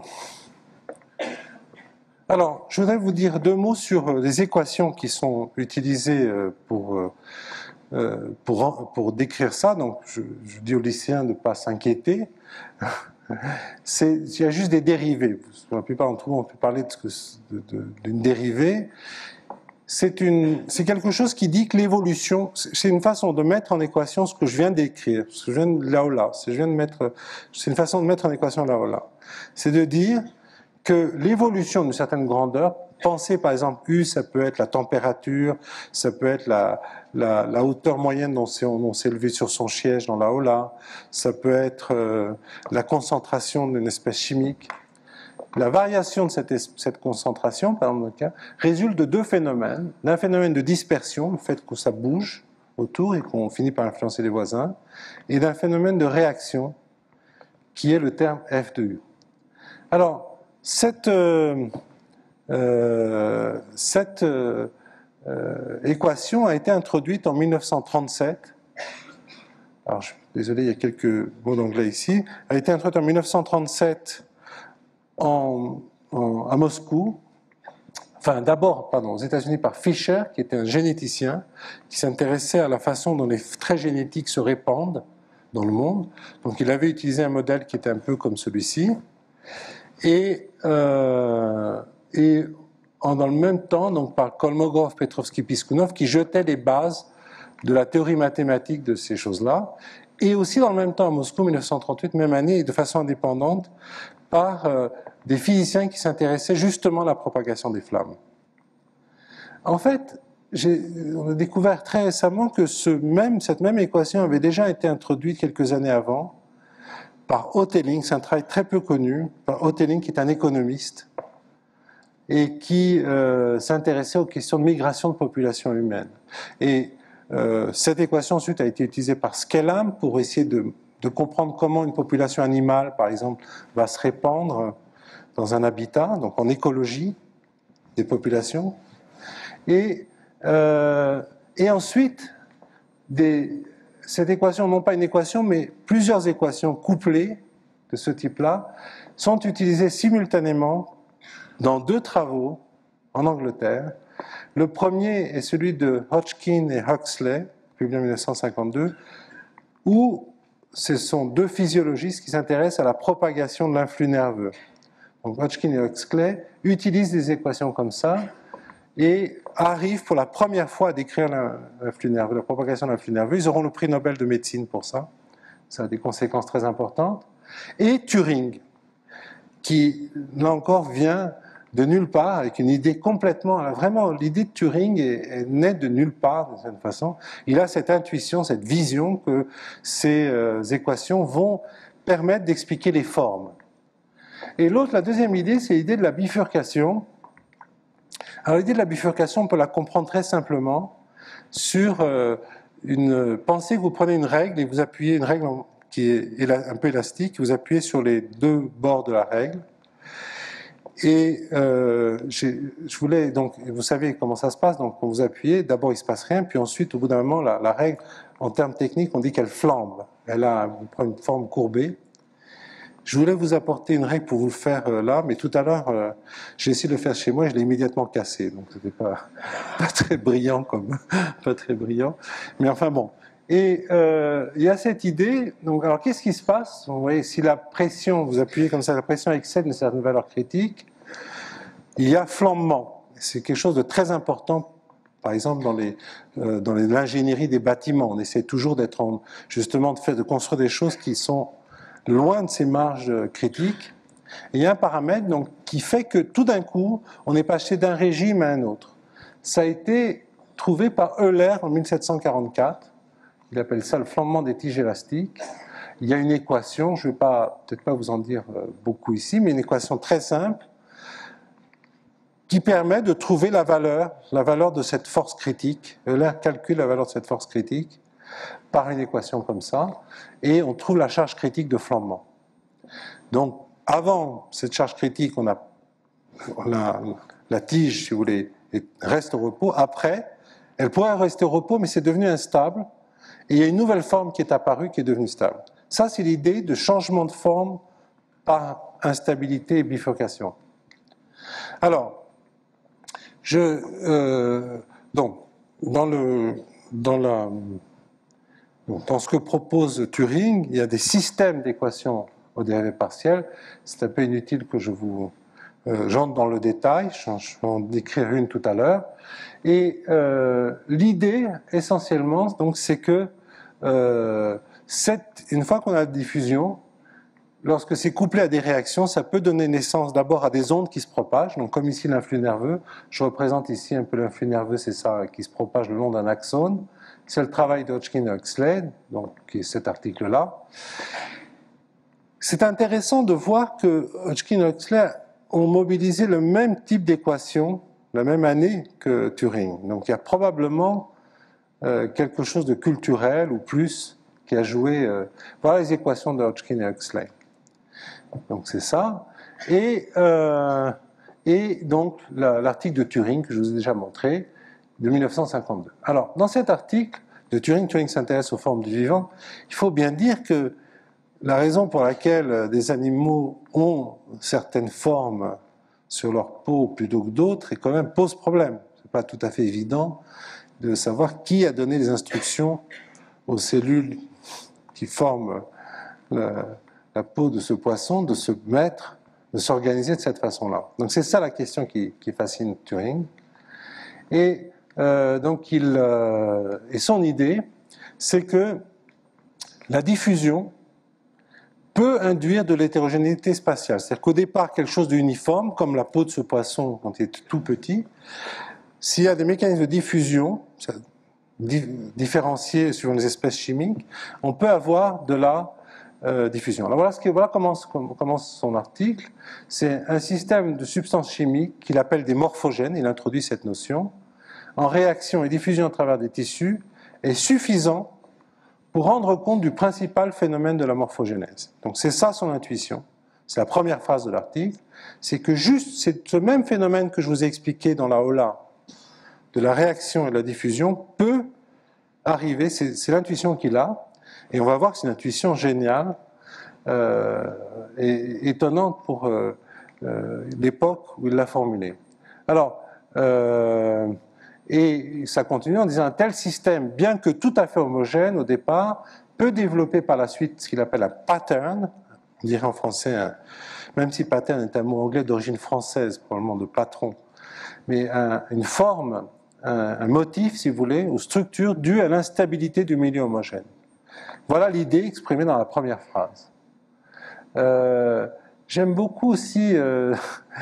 Alors, je voudrais vous dire deux mots sur les équations qui sont utilisées pour décrire ça. Donc, je dis aux lycéens de ne pas s'inquiéter. Il y a juste des dérivées. Pour la plupart d'entre vous, on peut parler d'une dérivée. C'est quelque chose qui dit que l'évolution, c'est une façon de mettre en équation ce que je viens d'écrire, ce que je viens de là. C'est une façon de mettre en équation là. C'est de dire que l'évolution d'une certaine grandeur, pensez par exemple U, ça peut être la température, ça peut être la hauteur moyenne dont on s'est levé sur son siège dans la ola, ça peut être la concentration d'une espèce chimique. La variation de cette concentration, par exemple, dans le cas, résulte de deux phénomènes. D'un phénomène de dispersion, le fait que ça bouge autour et qu'on finit par influencer les voisins, et d'un phénomène de réaction, qui est le terme F de U. Alors, cette équation a été introduite en 1937. Alors, désolé, il y a quelques mots d'anglais ici. Elle a été introduite en 1937 à Moscou, enfin d'abord aux États-Unis par Fisher, qui était un généticien, qui s'intéressait à la façon dont les traits génétiques se répandent dans le monde. Donc il avait utilisé un modèle qui était un peu comme celui-ci. Et dans le même temps, donc par Kolmogorov, Petrovsky, Piskunov, qui jetaient les bases de la théorie mathématique de ces choses-là. Et aussi dans le même temps à Moscou, 1938, même année, et de façon indépendante, par des physiciens qui s'intéressaient justement à la propagation des flammes. En fait, on a découvert très récemment que cette même équation avait déjà été introduite quelques années avant par Hotelling. C'est un travail très peu connu, par Hotelling qui est un économiste et qui s'intéressait aux questions de migration de population humaine. Et cette équation ensuite a été utilisée par Skelham pour essayer de comprendre comment une population animale, par exemple, va se répandre dans un habitat, donc en écologie des populations. Et ensuite, cette équation, non pas une équation, mais plusieurs équations couplées de ce type-là, sont utilisées simultanément dans deux travaux en Angleterre. Le premier est celui de Hodgkin et Huxley, publié en 1952, où ce sont deux physiologistes qui s'intéressent à la propagation de l'influx nerveux. Donc Hodgkin et Huxley utilisent des équations comme ça et arrivent pour la première fois à décrire l'influx nerveux, la propagation de l'influx nerveux. Ils auront le prix Nobel de médecine pour ça. Ça a des conséquences très importantes. Et Turing, qui, là encore, vient de nulle part, avec une idée complètement... Vraiment, l'idée de Turing est née de nulle part, d'une certaine façon. Il a cette intuition, cette vision que ces équations vont permettre d'expliquer les formes. Et la deuxième idée, c'est l'idée de la bifurcation. Alors l'idée de la bifurcation, on peut la comprendre très simplement sur une pensée que vous prenez une règle et vous appuyez une règle qui est un peu élastique, vous appuyez sur les deux bords de la règle. Et je voulais, donc, vous savez comment ça se passe, donc quand vous appuyez, d'abord il ne se passe rien, puis ensuite, au bout d'un moment, la règle, en termes techniques, on dit qu'elle flambe. Elle prend une forme courbée. Je voulais vous apporter une règle pour vous le faire là, mais tout à l'heure, j'ai essayé de le faire chez moi et je l'ai immédiatement cassé. Donc, c'était pas très brillant pas très brillant. Mais enfin bon. Et il y a cette idée. Donc, alors, qu'est-ce qui se passe? Vous voyez, si la pression, vous appuyez comme ça, la pression excède une certaine valeur critique, il y a flambement. C'est quelque chose de très important, par exemple, dans l'ingénierie des bâtiments. On essaie toujours justement de construire des choses qui sont loin de ces marges critiques. Et il y a un paramètre donc, qui fait que tout d'un coup, on est passé d'un régime à un autre. Ça a été trouvé par Euler en 1744. Il appelle ça le flambement des tiges élastiques. Il y a une équation, je ne vais peut-être pas vous en dire beaucoup ici, mais une équation très simple qui permet de trouver la valeur de cette force critique. Euler calcule la valeur de cette force critique par une équation comme ça, et on trouve la charge critique de flambement. Donc, avant cette charge critique, on a la tige, si vous voulez, reste au repos. Après, elle pourrait rester au repos, mais c'est devenu instable, et il y a une nouvelle forme qui est apparue, qui est devenue stable. Ça, c'est l'idée de changement de forme par instabilité et bifurcation. Alors, donc, dans ce que propose Turing, il y a des systèmes d'équations aux dérivées partielles. C'est un peu inutile que j'entre dans le détail, je vais en décrire une tout à l'heure. Et l'idée, essentiellement, donc, c'est que une fois qu'on a la diffusion, lorsque c'est couplé à des réactions, ça peut donner naissance d'abord à des ondes qui se propagent. Donc, comme ici l'influx nerveux, je représente ici un peu l'influx nerveux, c'est ça, qui se propage le long d'un axone. C'est le travail de Hodgkin et Huxley, donc qui est cet article-là. C'est intéressant de voir que Hodgkin et Huxley ont mobilisé le même type d'équation la même année que Turing. Donc, il y a probablement quelque chose de culturel ou plus qui a joué. Voilà les équations de Hodgkin et Huxley. Donc c'est ça. Et donc l'article de Turing que je vous ai déjà montré, de 1952. Alors, dans cet article de Turing, Turing s'intéresse aux formes du vivant, il faut bien dire que la raison pour laquelle des animaux ont certaines formes sur leur peau plutôt que d'autres, et quand même pose problème. Ce n'est pas tout à fait évident de savoir qui a donné les instructions aux cellules qui forment la peau de ce poisson de se mettre, de s'organiser de cette façon-là. Donc c'est ça la question qui fascine Turing. Et donc et son idée, c'est que la diffusion peut induire de l'hétérogénéité spatiale. C'est-à-dire qu'au départ, quelque chose d'uniforme, comme la peau de ce poisson quand il est tout petit, s'il y a des mécanismes de diffusion différenciés suivant les espèces chimiques, on peut avoir de la diffusion. Alors voilà comment commence son article. C'est un système de substances chimiques qu'il appelle des morphogènes, il introduit cette notion, en réaction et diffusion à travers des tissus, est suffisant pour rendre compte du principal phénomène de la morphogénèse. Donc c'est ça son intuition, c'est la première phrase de l'article, c'est que juste c'est ce même phénomène que je vous ai expliqué dans la Ola, de la réaction et de la diffusion, peut arriver, c'est l'intuition qu'il a, et on va voir que c'est une intuition géniale et étonnante pour l'époque où il l'a formulée. Alors, et ça continue en disant un tel système, bien que tout à fait homogène au départ, peut développer par la suite ce qu'il appelle un pattern, on dirait en français, même si pattern est un mot anglais d'origine française, probablement de patron, mais une forme, un motif, si vous voulez, ou structure due à l'instabilité du milieu homogène. Voilà l'idée exprimée dans la première phrase. J'aime beaucoup aussi, un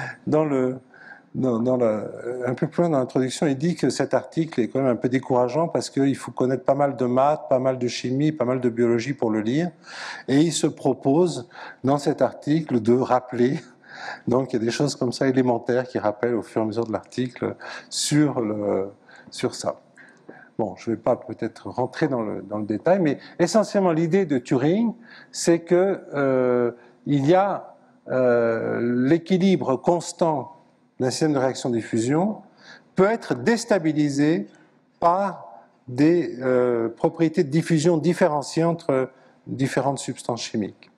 peu plus loin dans l'introduction, il dit que cet article est quand même un peu décourageant parce qu'il faut connaître pas mal de maths, pas mal de chimie, pas mal de biologie pour le lire. Et il se propose, dans cet article, de rappeler. Donc il y a des choses comme ça élémentaires qui rappellent au fur et à mesure de l'article sur ça. Bon, je ne vais pas peut-être rentrer dans le détail, mais essentiellement l'idée de Turing, c'est que il y a l'équilibre constant d'un système de réaction-diffusion peut être déstabilisé par des propriétés de diffusion différenciées entre différentes substances chimiques.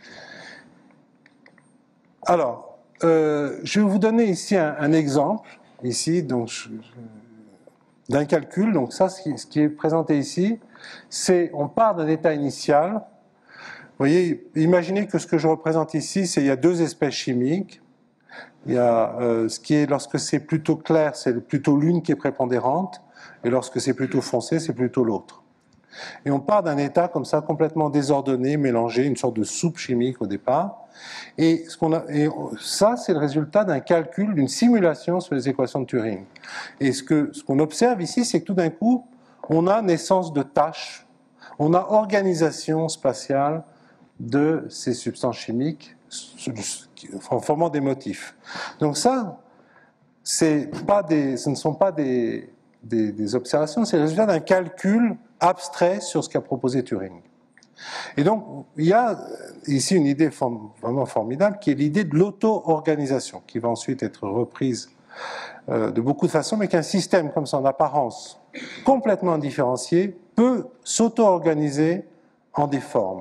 Alors, je vais vous donner ici un exemple, ici, donc d'un calcul. Donc ça, ce qui est présenté ici, c'est on part d'un état initial. Vous voyez, imaginez que ce que je représente ici, c'est il y a deux espèces chimiques. Il y a ce qui est, lorsque c'est plutôt clair, c'est plutôt l'une qui est prépondérante, et lorsque c'est plutôt foncé, c'est plutôt l'autre. Et on part d'un état comme ça, complètement désordonné, mélangé, une sorte de soupe chimique au départ. Et ça, c'est le résultat d'un calcul, d'une simulation sur les équations de Turing. Et ce qu'on observe ici, c'est que tout d'un coup, on a naissance de tâches, on a organisation spatiale de ces substances chimiques en formant des motifs. Donc ça, ce ne sont pas des observations, c'est le résultat d'un calcul abstrait sur ce qu'a proposé Turing. Et donc, il y a ici une idée vraiment formidable qui est l'idée de l'auto-organisation, qui va ensuite être reprise de beaucoup de façons, mais qu'un système comme ça en apparence complètement indifférencié peut s'auto-organiser en des formes.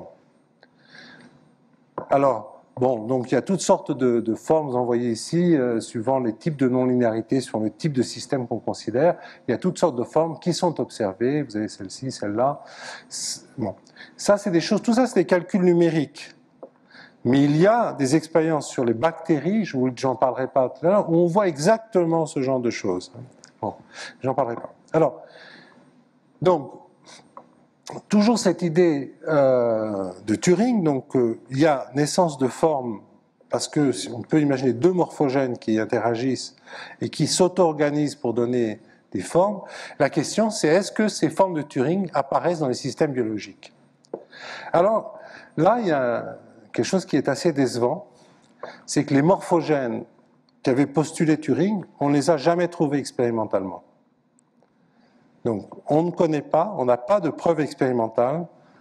Alors, bon, donc il y a toutes sortes de formes envoyées ici, suivant les types de non-linéarité, suivant le type de système qu'on considère. Il y a toutes sortes de formes qui sont observées. Vous avez celle-ci, celle-là. Bon. Ça, c'est des choses, tout ça, c'est des calculs numériques. Mais il y a des expériences sur les bactéries, j'en parlerai pas tout à l'heure, où on voit exactement ce genre de choses. Bon, j'en parlerai pas. Alors, donc, toujours cette idée de Turing, donc il y a naissance de formes, parce que on peut imaginer deux morphogènes qui interagissent et qui s'auto-organisent pour donner des formes. La question, c'est est-ce que ces formes de Turing apparaissent dans les systèmes biologiques? Alors, là, il y a quelque chose qui est assez décevant, c'est que les morphogènes qu'avait postulé Turing, on ne les a jamais trouvés expérimentalement. Donc, on ne connaît pas, on n'a pas de preuve expérimentale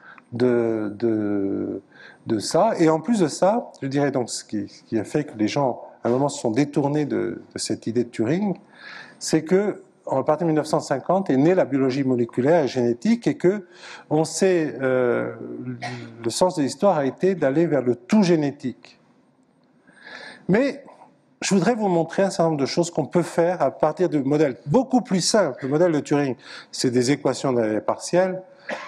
de ça. Et en plus de ça, je dirais donc ce qui a fait que les gens, à un moment, se sont détournés de cette idée de Turing, c'est que, à partir de 1950, est née la biologie moléculaire et génétique, et que on sait, le sens de l'histoire a été d'aller vers le tout génétique. Mais je voudrais vous montrer un certain nombre de choses qu'on peut faire à partir de modèles beaucoup plus simples. Le modèle de Turing, c'est des équations d'arrêt partielles.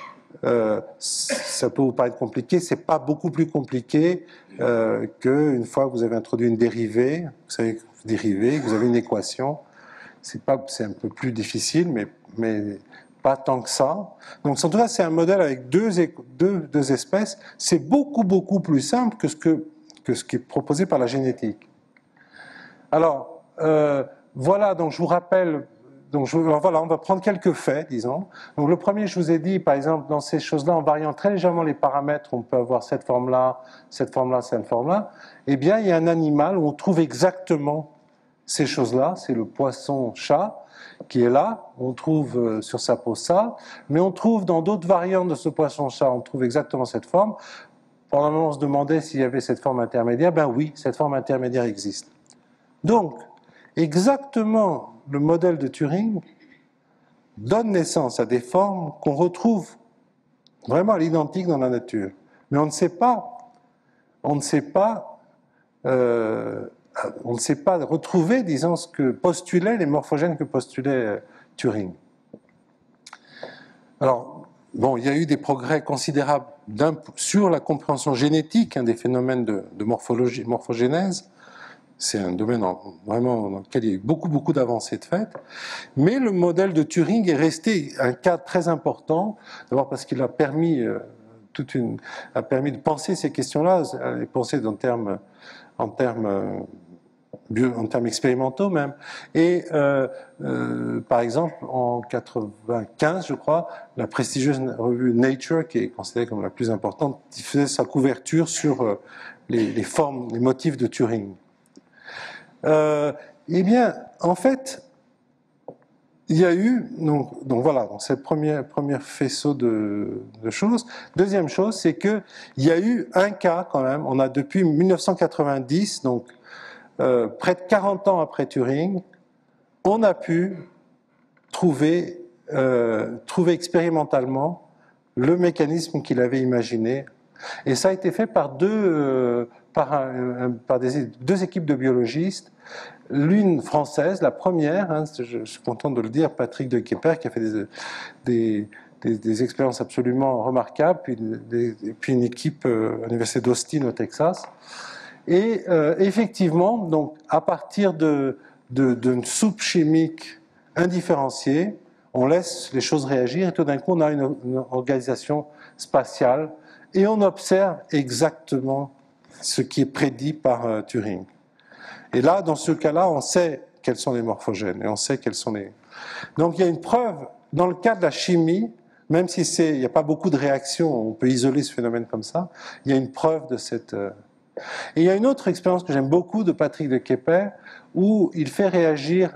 Ça peut vous paraître compliqué, c'est pas beaucoup plus compliqué qu'une fois que vous avez introduit une dérivée, vous savez dérivée, que vous avez une équation. C'est un peu plus difficile, mais pas tant que ça. Donc en tout cas, c'est un modèle avec deux espèces. C'est beaucoup plus simple que ce qui est proposé par la génétique. Alors, voilà, donc je vous rappelle, alors voilà, on va prendre quelques faits, disons. Donc le premier, je vous ai dit, par exemple, dans ces choses-là, en variant très légèrement les paramètres, on peut avoir cette forme-là, cette forme-là, cette forme-là. Eh bien, il y a un animal où on trouve exactement ces choses-là, c'est le poisson-chat qui est là, on trouve sur sa peau ça, mais on trouve dans d'autres variantes de ce poisson-chat, on trouve exactement cette forme. Pendant un moment, on se demandait s'il y avait cette forme intermédiaire, ben oui, cette forme intermédiaire existe. Donc, exactement le modèle de Turing donne naissance à des formes qu'on retrouve vraiment à l'identique dans la nature. Mais on ne sait pas retrouver, disons, ce que postulaient les morphogènes que postulait Turing. Alors, bon, il y a eu des progrès considérables sur la compréhension génétique des phénomènes de morphogénèse. C'est un domaine vraiment dans lequel il y a eu beaucoup d'avancées de fait. Mais le modèle de Turing est resté un cas très important, d'abord parce qu'il a permis de penser ces questions-là, les penser en termes expérimentaux même. Et par exemple, en 1995, je crois, la prestigieuse revue Nature, qui est considérée comme la plus importante, faisait sa couverture sur les formes, les motifs de Turing. Eh bien, en fait, il y a eu, donc voilà, donc cette première faisceau de choses. Deuxième chose, c'est qu'il y a eu un cas quand même, on a depuis 1990, donc près de 40 ans après Turing, on a pu trouver expérimentalement le mécanisme qu'il avait imaginé. Et ça a été fait par deux équipes de biologistes, l'une française, la première, je suis content de le dire, Patrick de Kepper, qui a fait des expériences absolument remarquables, puis une équipe à l'université d'Austin au Texas. Et effectivement, donc, à partir d'une soupe chimique indifférenciée, on laisse les choses réagir et tout d'un coup, on a une organisation spatiale et on observe exactement ce qui est prédit par Turing. Et là, dans ce cas-là, on sait quels sont les morphogènes et on sait quels sont les... Donc il y a une preuve, dans le cas de la chimie, même si il n'y a pas beaucoup de réactions, on peut isoler ce phénomène comme ça, il y a une preuve de cette... Et il y a une autre expérience que j'aime beaucoup de Patrick de Quépert, où il fait réagir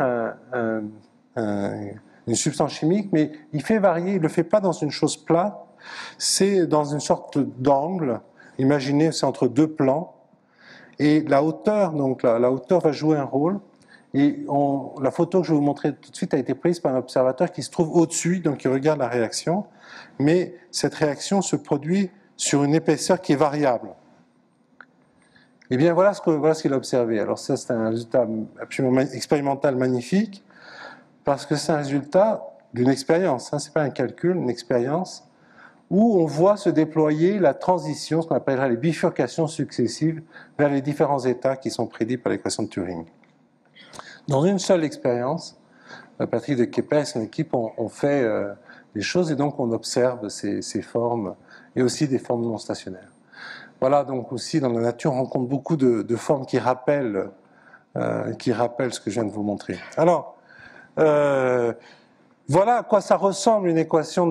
une substance chimique, mais il fait varier, il ne le fait pas dans une chose plate, c'est dans une sorte d'angle, imaginez, c'est entre deux plans, et la hauteur, donc la hauteur va jouer un rôle, et la photo que je vais vous montrer tout de suite a été prise par un observateur qui se trouve au-dessus, donc qui regarde la réaction, mais cette réaction se produit sur une épaisseur qui est variable. Eh bien, voilà ce qu'il a observé. Alors ça, c'est un résultat absolument expérimental magnifique, parce que c'est un résultat d'une expérience, ce n'est pas un calcul, une expérience, où on voit se déployer la transition, ce qu'on appellera les bifurcations successives, vers les différents états qui sont prédits par l'équation de Turing. Dans une seule expérience, Patrick de Quépert et son équipe ont fait des choses, et donc on observe ces formes, et aussi des formes non stationnaires. Voilà, donc aussi dans la nature, on rencontre beaucoup de formes qui rappellent ce que je viens de vous montrer. Alors, voilà à quoi ça ressemble une équation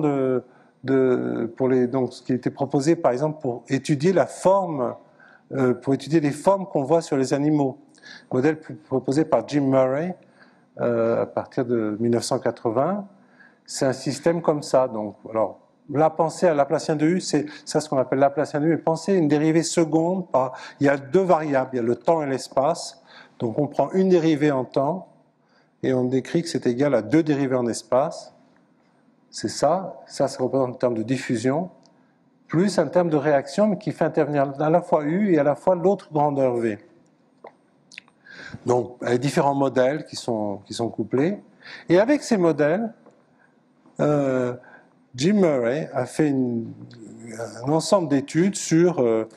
donc ce qui a été proposé par exemple pour étudier la forme, pour étudier les formes qu'on voit sur les animaux. Modèle proposé par Jim Murray à partir de 1980. C'est un système comme ça. Donc, alors, la pensée à Laplacien de U, c'est ça ce qu'on appelle Laplacien de U, mais pensez à une dérivée seconde. Il y a deux variables, il y a le temps et l'espace. Donc on prend une dérivée en temps et on décrit que c'est égal à deux dérivées en espace. C'est ça représente un terme de diffusion, plus un terme de réaction, mais qui fait intervenir à la fois U et à la fois l'autre grandeur V. Donc, avec différents modèles qui sont couplés. Et avec ces modèles, Jim Murray a fait un ensemble d'études sur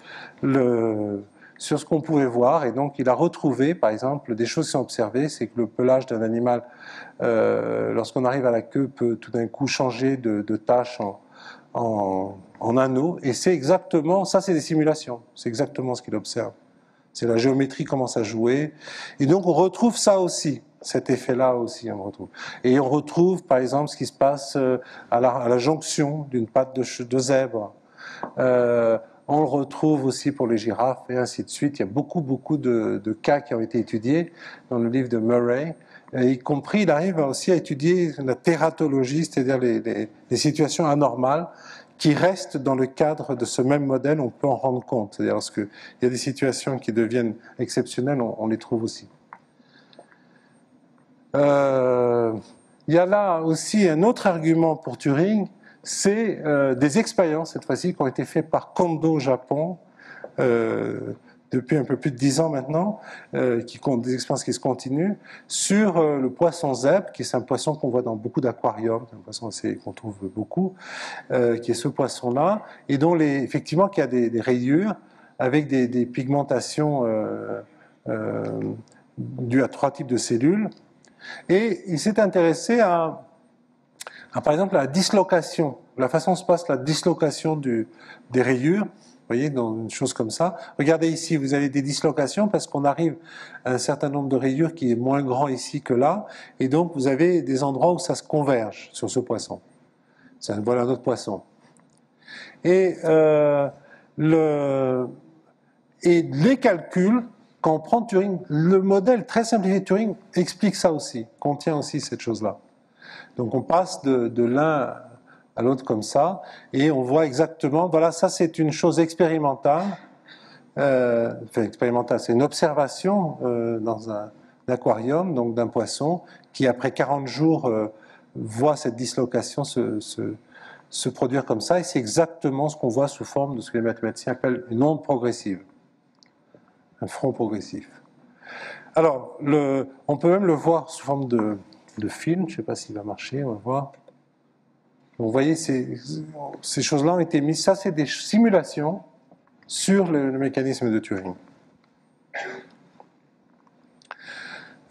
ce qu'on pouvait voir, et donc il a retrouvé, par exemple, des choses qui sont observées, c'est que le pelage d'un animal, lorsqu'on arrive à la queue, peut tout d'un coup changer de tache en anneau, et c'est exactement, ça c'est des simulations, c'est exactement ce qu'il observe. C'est la géométrie commence à jouer, et donc on retrouve ça aussi. Cet effet-là aussi, on retrouve. Et on retrouve, par exemple, ce qui se passe à la jonction d'une patte de zèbre. On le retrouve aussi pour les girafes, et ainsi de suite. Il y a beaucoup de cas qui ont été étudiés dans le livre de Murray, y compris, il arrive aussi à étudier la tératologie, c'est-à-dire les situations anormales qui restent dans le cadre de ce même modèle, on peut en rendre compte. C'est-à-dire lorsqu'il y a des situations qui deviennent exceptionnelles, on les trouve aussi. Il y a là aussi un autre argument pour Turing, c'est des expériences, cette fois-ci, qui ont été faites par Kondo au Japon, depuis un peu plus de 10 ans maintenant, des expériences qui se continuent, sur le poisson zèbre, qui est un poisson qu'on voit dans beaucoup d'aquariums, un poisson qu'on trouve beaucoup, qui est ce poisson-là, et dont effectivement qui a des rayures avec des pigmentations dues à 3 types de cellules. Et il s'est intéressé par exemple, à la dislocation, la façon dont se passe la dislocation des rayures, vous voyez, dans une chose comme ça. Regardez ici, vous avez des dislocations parce qu'on arrive à un certain nombre de rayures qui est moins grand ici que là, et donc vous avez des endroits où ça se converge sur ce poisson. Voilà un autre poisson. Et les calculs, quand on prend Turing, le modèle très simplifié de Turing explique ça aussi, contient aussi cette chose-là. Donc on passe de l'un à l'autre comme ça, et on voit exactement, voilà, ça c'est une chose expérimentale, c'est une observation dans un aquarium, donc d'un poisson, qui après 40 jours voit cette dislocation se produire comme ça, et c'est exactement ce qu'on voit sous forme de ce que les mathématiciens appellent une onde progressive. Un front progressif. Alors, on peut même le voir sous forme de film, je ne sais pas s'il va marcher, on va voir. Donc, vous voyez, ces choses-là ont été mises, ça c'est des simulations sur le mécanisme de Turing.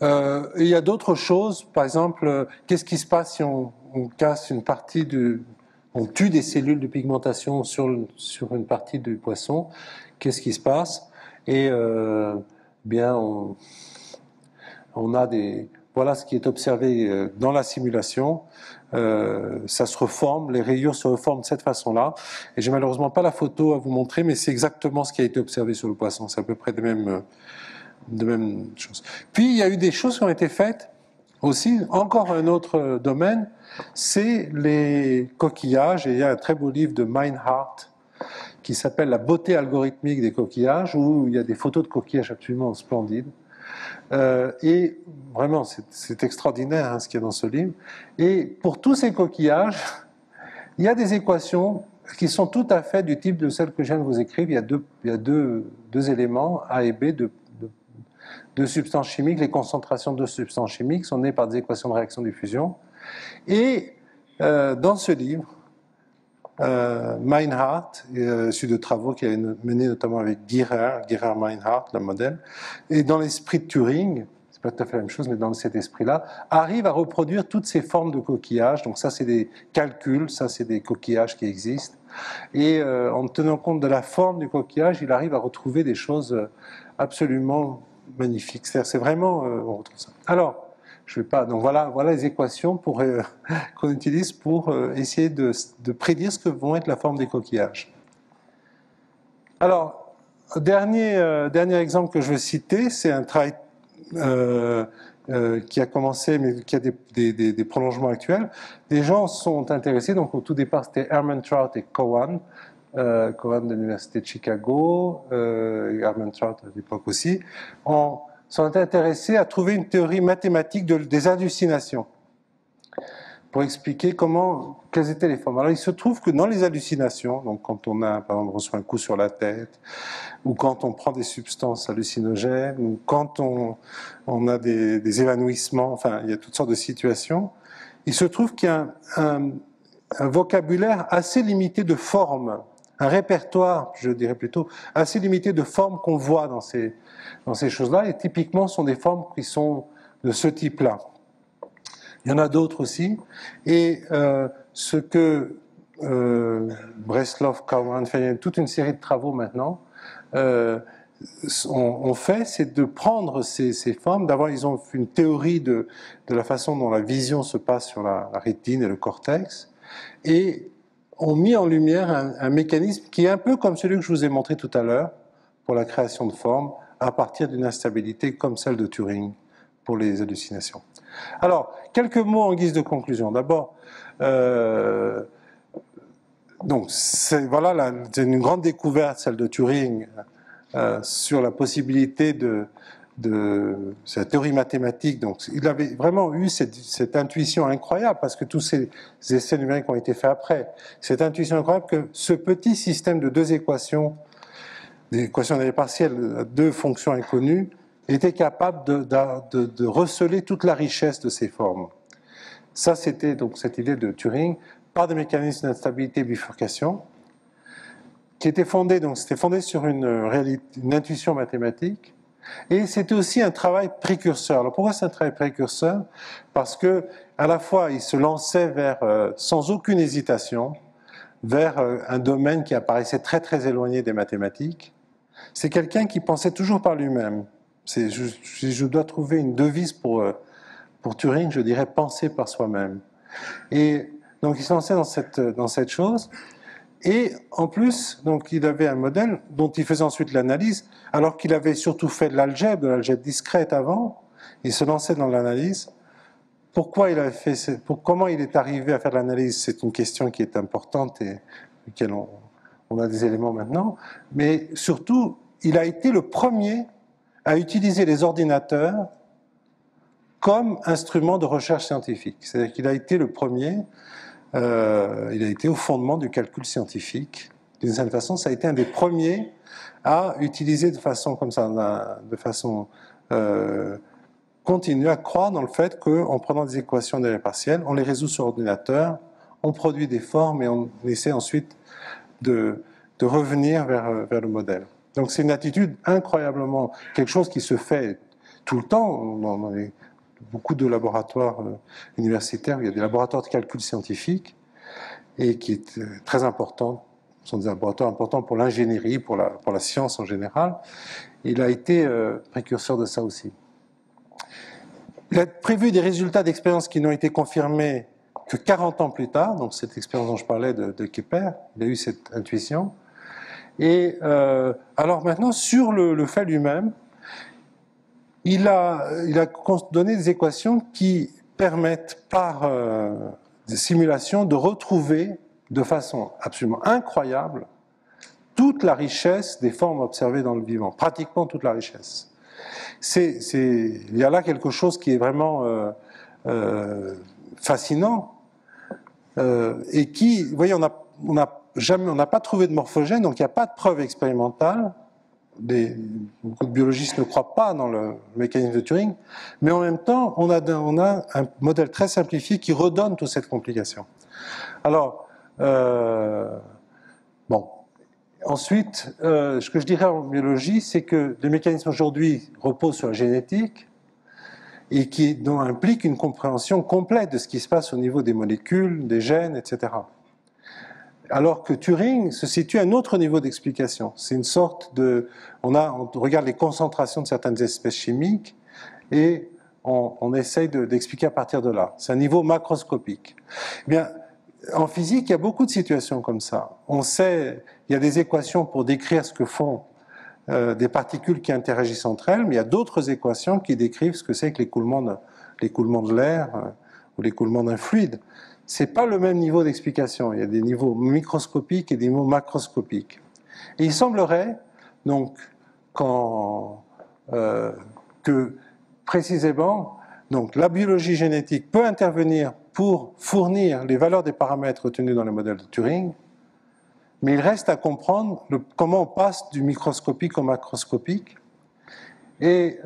Il y a d'autres choses, par exemple, qu'est-ce qui se passe si on casse une partie on tue des cellules de pigmentation sur une partie du poisson, qu'est-ce qui se passe? Et bien, on a voilà ce qui est observé dans la simulation. Ça se reforme, les rayures se reforment de cette façon-là. Et j'ai malheureusement pas la photo à vous montrer, mais c'est exactement ce qui a été observé sur le poisson. C'est à peu près de même chose. Puis il y a eu des choses qui ont été faites aussi. Encore un autre domaine, c'est les coquillages. Et il y a un très beau livre de Meinhardt qui s'appelle La beauté algorithmique des coquillages, où il y a des photos de coquillages absolument splendides. Et vraiment, c'est extraordinaire hein, ce qu'il y a dans ce livre. Et pour tous ces coquillages, il y a des équations qui sont tout à fait du type de celles que je viens de vous écrire. Il y a deux éléments, A et B, deux substances chimiques. Les concentrations de substances chimiques sont nées par des équations de réaction-diffusion. Et dans ce livre, Meinhardt, issu de travaux qu'il avait menés notamment avec Girard-Meinhardt, le modèle, et dans l'esprit de Turing, c'est pas tout à fait la même chose, mais dans cet esprit-là, arrive à reproduire toutes ces formes de coquillages. Donc ça, c'est des calculs, ça, c'est des coquillages qui existent. Et en tenant compte de la forme du coquillage, il arrive à retrouver des choses absolument magnifiques. C'est vraiment, on retrouve ça. Alors, je vais pas. Donc voilà les équations qu'on utilise pour essayer de prédire ce que vont être la forme des coquillages. Alors, dernier exemple que je veux citer, c'est un travail qui a commencé, mais qui a des prolongements actuels. Des gens sont intéressés. Donc au tout départ, c'était Hermantraut et Cowan de l'université de Chicago, Hermantraut à l'époque aussi, sont intéressés à trouver une théorie mathématique des hallucinations pour expliquer quelles étaient les formes. Alors il se trouve que dans les hallucinations, donc quand on a, par exemple, reçoit un coup sur la tête, ou quand on prend des substances hallucinogènes, ou quand on a des évanouissements, enfin il y a toutes sortes de situations, il se trouve qu'il y a un vocabulaire assez limité de formes, un répertoire, je dirais plutôt, assez limité de formes qu'on voit dans ces choses-là, et typiquement sont des formes qui sont de ce type-là. Il y en a d'autres aussi, et ce que Breslov, Cowan, il y a toute une série de travaux maintenant, on fait, c'est de prendre ces formes, d'abord ils ont une théorie de la façon dont la vision se passe sur la rétine et le cortex, et ont mis en lumière un mécanisme qui est un peu comme celui que je vous ai montré tout à l'heure pour la création de formes à partir d'une instabilité comme celle de Turing pour les hallucinations. Alors, quelques mots en guise de conclusion. D'abord, donc c'est une grande découverte, celle de Turing, sur la possibilité de cette théorie mathématique. Donc, il avait vraiment eu cette intuition incroyable, parce que tous ces essais numériques ont été faits après. Cette intuition incroyable que ce petit système de deux équations, des équations partielles, deux fonctions inconnues, était capable de receler toute la richesse de ces formes. Ça, c'était donc cette idée de Turing, par des mécanismes d'instabilité et bifurcation, qui était fondé sur une intuition mathématique, et c'était aussi un travail précurseur. Alors pourquoi c'est un travail précurseur? Parce que à la fois il se lançait sans aucune hésitation, vers un domaine qui apparaissait très très éloigné des mathématiques. C'est quelqu'un qui pensait toujours par lui-même. Je dois trouver une devise pour Turing, je dirais penser par soi-même. Et donc il se lançait dans cette chose. Et en plus, donc, il avait un modèle dont il faisait ensuite l'analyse, alors qu'il avait surtout fait de l'algèbre discrète avant. Il se lançait dans l'analyse. Pourquoi il avait fait comment il est arrivé à faire de l'analyse? C'est une question qui est importante et laquelle on a des éléments maintenant. Mais surtout, il a été le premier à utiliser les ordinateurs comme instrument de recherche scientifique. C'est-à-dire qu'il a été le premier. Il a été au fondement du calcul scientifique. D'une certaine façon, ça a été un des premiers à utiliser de façon comme ça, de façon continue, à croire dans le fait qu'en prenant des équations de partielles, on les résout sur ordinateur, on produit des formes et on essaie ensuite de revenir vers le modèle. Donc c'est une attitude incroyablement, quelque chose qui se fait tout le temps, dans beaucoup de laboratoires universitaires, il y a des laboratoires de calcul scientifique, et qui est très important, ce sont des laboratoires importants pour l'ingénierie, pour la science en général. Il a été précurseur de ça aussi. Il a prévu des résultats d'expériences qui n'ont été confirmés que 40 ans plus tard, donc cette expérience dont je parlais de Kepler, il a eu cette intuition. Et alors maintenant, sur le fait lui-même, il a donné des équations qui permettent par des simulations de retrouver de façon absolument incroyable toute la richesse des formes observées dans le vivant, pratiquement toute la richesse. Il y a là quelque chose qui est vraiment fascinant et qui, vous voyez, on n'a pas trouvé de morphogène, donc il n'y a pas de preuve expérimentale. Beaucoup de biologistes ne croient pas dans le mécanisme de Turing, mais en même temps, on a un modèle très simplifié qui redonne toute cette complication. Alors, bon. Ensuite, ce que je dirais en biologie, c'est que les mécanismes aujourd'hui reposent sur la génétique et dont implique une compréhension complète de ce qui se passe au niveau des molécules, des gènes, etc. Alors que Turing se situe à un autre niveau d'explication. C'est une sorte de... On regarde les concentrations de certaines espèces chimiques et on essaye d'expliquer à partir de là. C'est un niveau macroscopique. Eh bien, en physique, il y a beaucoup de situations comme ça. On sait, il y a des équations pour décrire ce que font des particules qui interagissent entre elles, mais il y a d'autres équations qui décrivent ce que c'est que l'écoulement de l'air ou l'écoulement d'un fluide. C'est pas le même niveau d'explication. Il y a des niveaux microscopiques et des niveaux macroscopiques. Et il semblerait donc que précisément, donc la biologie génétique peut intervenir pour fournir les valeurs des paramètres retenus dans le modèle de Turing, mais il reste à comprendre comment on passe du microscopique au macroscopique. Et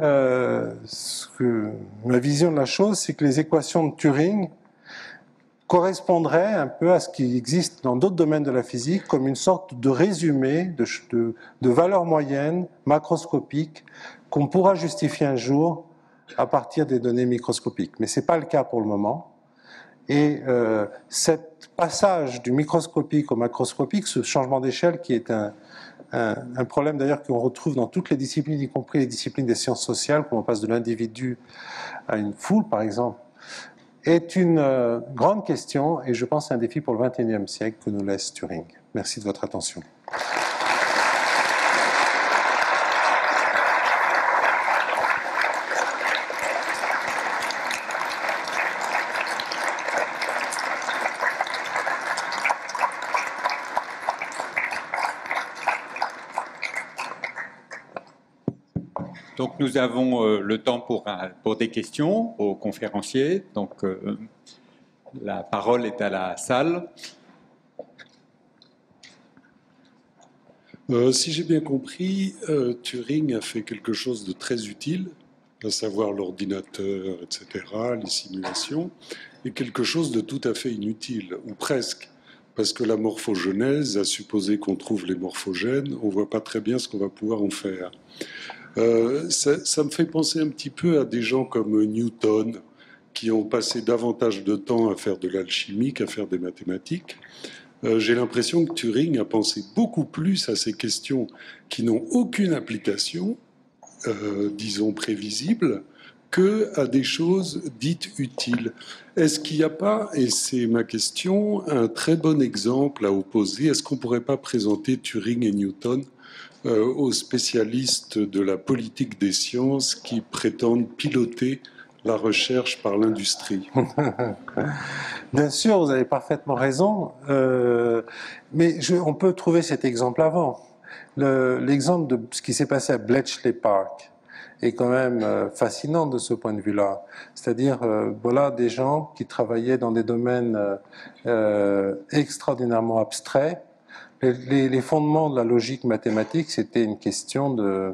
ma vision de la chose, c'est que les équations de Turing correspondraient un peu à ce qui existe dans d'autres domaines de la physique comme une sorte de résumé de valeurs moyennes macroscopiques qu'on pourra justifier un jour à partir des données microscopiques. Mais ce n'est pas le cas pour le moment. Et cet passage du microscopique au macroscopique, ce changement d'échelle qui est un problème d'ailleurs qu'on retrouve dans toutes les disciplines, y compris les disciplines des sciences sociales, quand on passe de l'individu à une foule par exemple, est une grande question et je pense un défi pour le XXIe siècle que nous laisse Turing. Merci de votre attention. Donc nous avons le temps pour des questions aux conférenciers. Donc la parole est à la salle. Si j'ai bien compris, Turing a fait quelque chose de très utile, à savoir l'ordinateur, etc., les simulations, et quelque chose de tout à fait inutile, ou presque, parce que la morphogenèse, à supposer qu'on trouve les morphogènes, on ne voit pas très bien ce qu'on va pouvoir en faire. Ça me fait penser un petit peu à des gens comme Newton, qui ont passé davantage de temps à faire de l'alchimie qu'à faire des mathématiques. J'ai l'impression que Turing a pensé beaucoup plus à ces questions qui n'ont aucune application, disons prévisible, que à des choses dites utiles. Est-ce qu'il n'y a pas, et c'est ma question, un très bon exemple à opposer? Est-ce qu'on ne pourrait pas présenter Turing et Newton aux spécialistes de la politique des sciences qui prétendent piloter la recherche par l'industrie? Bien sûr, vous avez parfaitement raison, mais on peut trouver cet exemple avant. L'exemple de ce qui s'est passé à Bletchley Park est quand même fascinant de ce point de vue-là. C'est-à-dire, voilà des gens qui travaillaient dans des domaines extraordinairement abstraits. Les fondements de la logique mathématique, c'était une question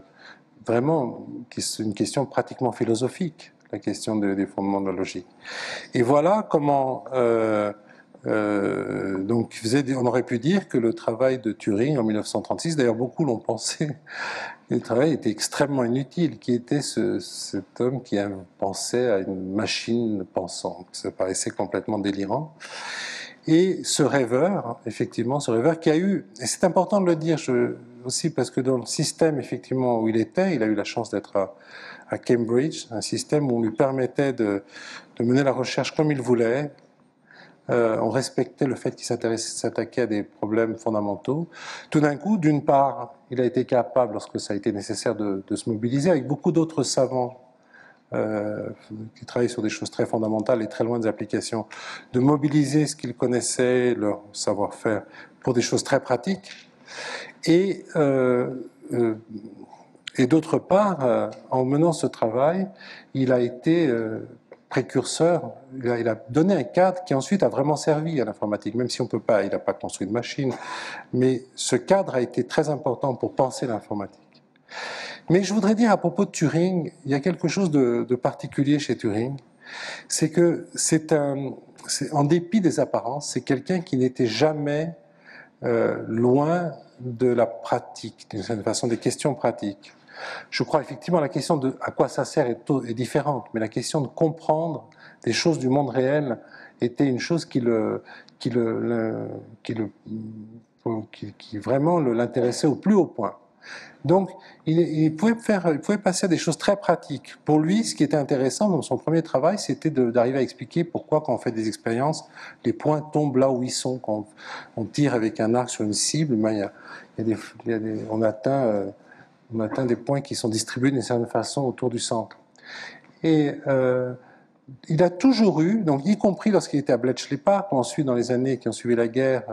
une question pratiquement philosophique, la question des fondements de la logique. Et voilà comment Donc, on aurait pu dire que le travail de Turing en 1936, d'ailleurs beaucoup l'ont pensé, le travail était extrêmement inutile, qui était cet homme qui pensait à une machine pensante. Ça paraissait complètement délirant. Et ce rêveur, effectivement, ce rêveur qui a eu, et c'est important de le dire aussi parce que dans le système effectivement où il était, il a eu la chance d'être à Cambridge, un système où on lui permettait de mener la recherche comme il voulait. On respectait le fait qu'il s'attaquait à des problèmes fondamentaux. Tout d'un coup, d'une part, il a été capable, lorsque ça a été nécessaire, de se mobiliser avec beaucoup d'autres savants qui travaillent sur des choses très fondamentales et très loin des applications, de mobiliser ce qu'ils connaissaient, leur savoir-faire, pour des choses très pratiques. Et d'autre part, en menant ce travail, il a été précurseur, il a donné un cadre qui ensuite a vraiment servi à l'informatique, même si il n'a pas construit de machine, mais ce cadre a été très important pour penser l'informatique. Mais je voudrais dire à propos de Turing, il y a quelque chose de particulier chez Turing, c'est que en dépit des apparences, c'est quelqu'un qui n'était jamais loin de la pratique, d'une certaine façon, des questions pratiques. Je crois effectivement la question de à quoi ça sert est différente, mais la question de comprendre des choses du monde réel était une chose qui vraiment l'intéressait au plus haut point. Donc, il pouvait passer à des choses très pratiques. Pour lui, ce qui était intéressant dans son premier travail, c'était d'arriver à expliquer pourquoi, quand on fait des expériences, les points tombent là où ils sont. Quand on tire avec un arc sur une cible, ben, on atteint des points qui sont distribués d'une certaine façon autour du centre. Et il a toujours eu, donc y compris lorsqu'il était à Bletchley Park, ou ensuite dans les années qui ont suivi la guerre,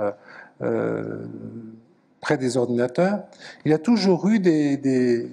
près des ordinateurs, il a toujours eu des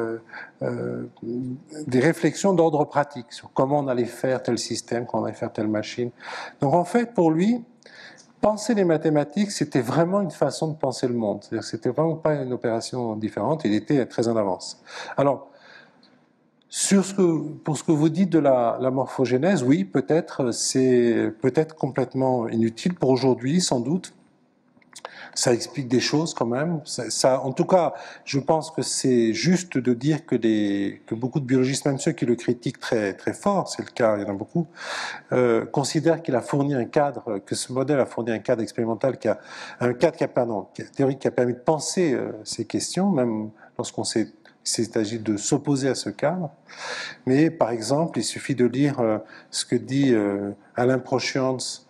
réflexions d'ordre pratique sur comment on allait faire tel système, comment on allait faire telle machine. Donc en fait, pour lui, penser les mathématiques, c'était vraiment une façon de penser le monde. C'est-à-dire que c'était vraiment pas une opération différente, il était très en avance. Alors, pour ce que vous dites de la morphogénèse, oui, peut-être, c'est peut-être complètement inutile pour aujourd'hui, sans doute. Ça explique des choses quand même. En tout cas, je pense que c'est juste de dire que beaucoup de biologistes, même ceux qui le critiquent très, très fort, c'est le cas, il y en a beaucoup, considèrent qu'il a fourni un cadre, que ce modèle a fourni un cadre expérimental théorique qui a permis de penser ces questions, même lorsqu'on s'est agi de s'opposer à ce cadre. Mais par exemple, il suffit de lire ce que dit Alain Prochians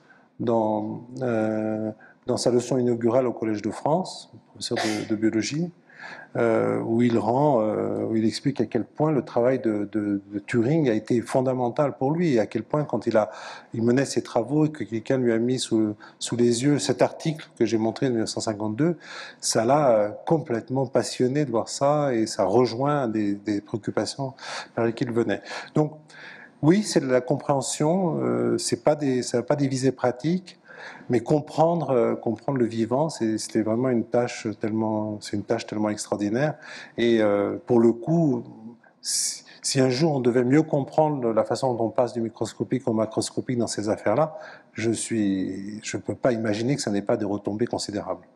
dans sa leçon inaugurale au Collège de France, professeur de biologie, où il explique à quel point le travail de Turing a été fondamental pour lui, et à quel point quand il menait ses travaux et que quelqu'un lui a mis sous les yeux cet article que j'ai montré en 1952, ça l'a complètement passionné de voir ça, et ça rejoint des préoccupations par lesquelles il venait. Donc, oui, c'est de la compréhension, ça n'a pas des visées pratiques, mais comprendre le vivant, c'était vraiment une tâche tellement extraordinaire. Et pour le coup, si un jour on devait mieux comprendre la façon dont on passe du microscopique au macroscopique dans ces affaires-là, je ne peux pas imaginer que ça n'ait pas des retombées considérables.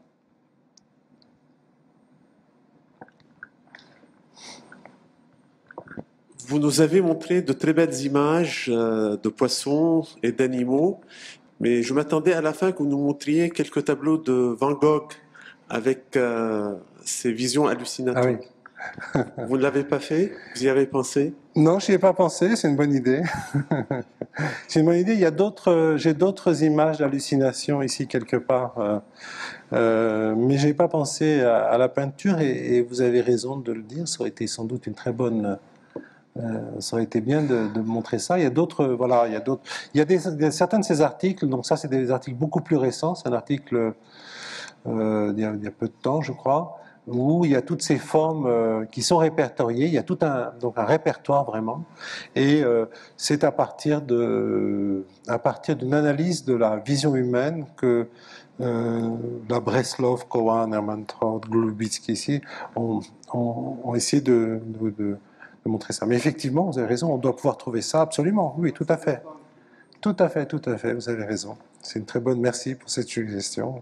Vous nous avez montré de très belles images de poissons et d'animaux, mais je m'attendais à la fin que vous nous montriez quelques tableaux de Van Gogh avec ses visions hallucinatoires. Ah oui. Vous ne l'avez pas fait? Vous y avez pensé? Non, je n'y ai pas pensé, c'est une bonne idée. C'est une bonne idée. J'ai d'autres images d'hallucination ici quelque part, mais je n'ai pas pensé à la peinture, et vous avez raison de le dire, ça aurait été sans doute une très bonne... ça aurait été bien de montrer ça. Il y a d'autres, il y a certains de ces articles, donc ça c'est des articles beaucoup plus récents, c'est un article il y a peu de temps je crois, où il y a toutes ces formes qui sont répertoriées, il y a tout un répertoire vraiment, et c'est à partir d'une analyse de la vision humaine que la Breslov, Cohen, Hermantraut, Golubitzky ici ont essayé de montrer ça. Mais effectivement, vous avez raison, on doit pouvoir trouver ça absolument. Oui, tout à fait. Tout à fait, vous avez raison. C'est une très bonne, merci pour cette suggestion.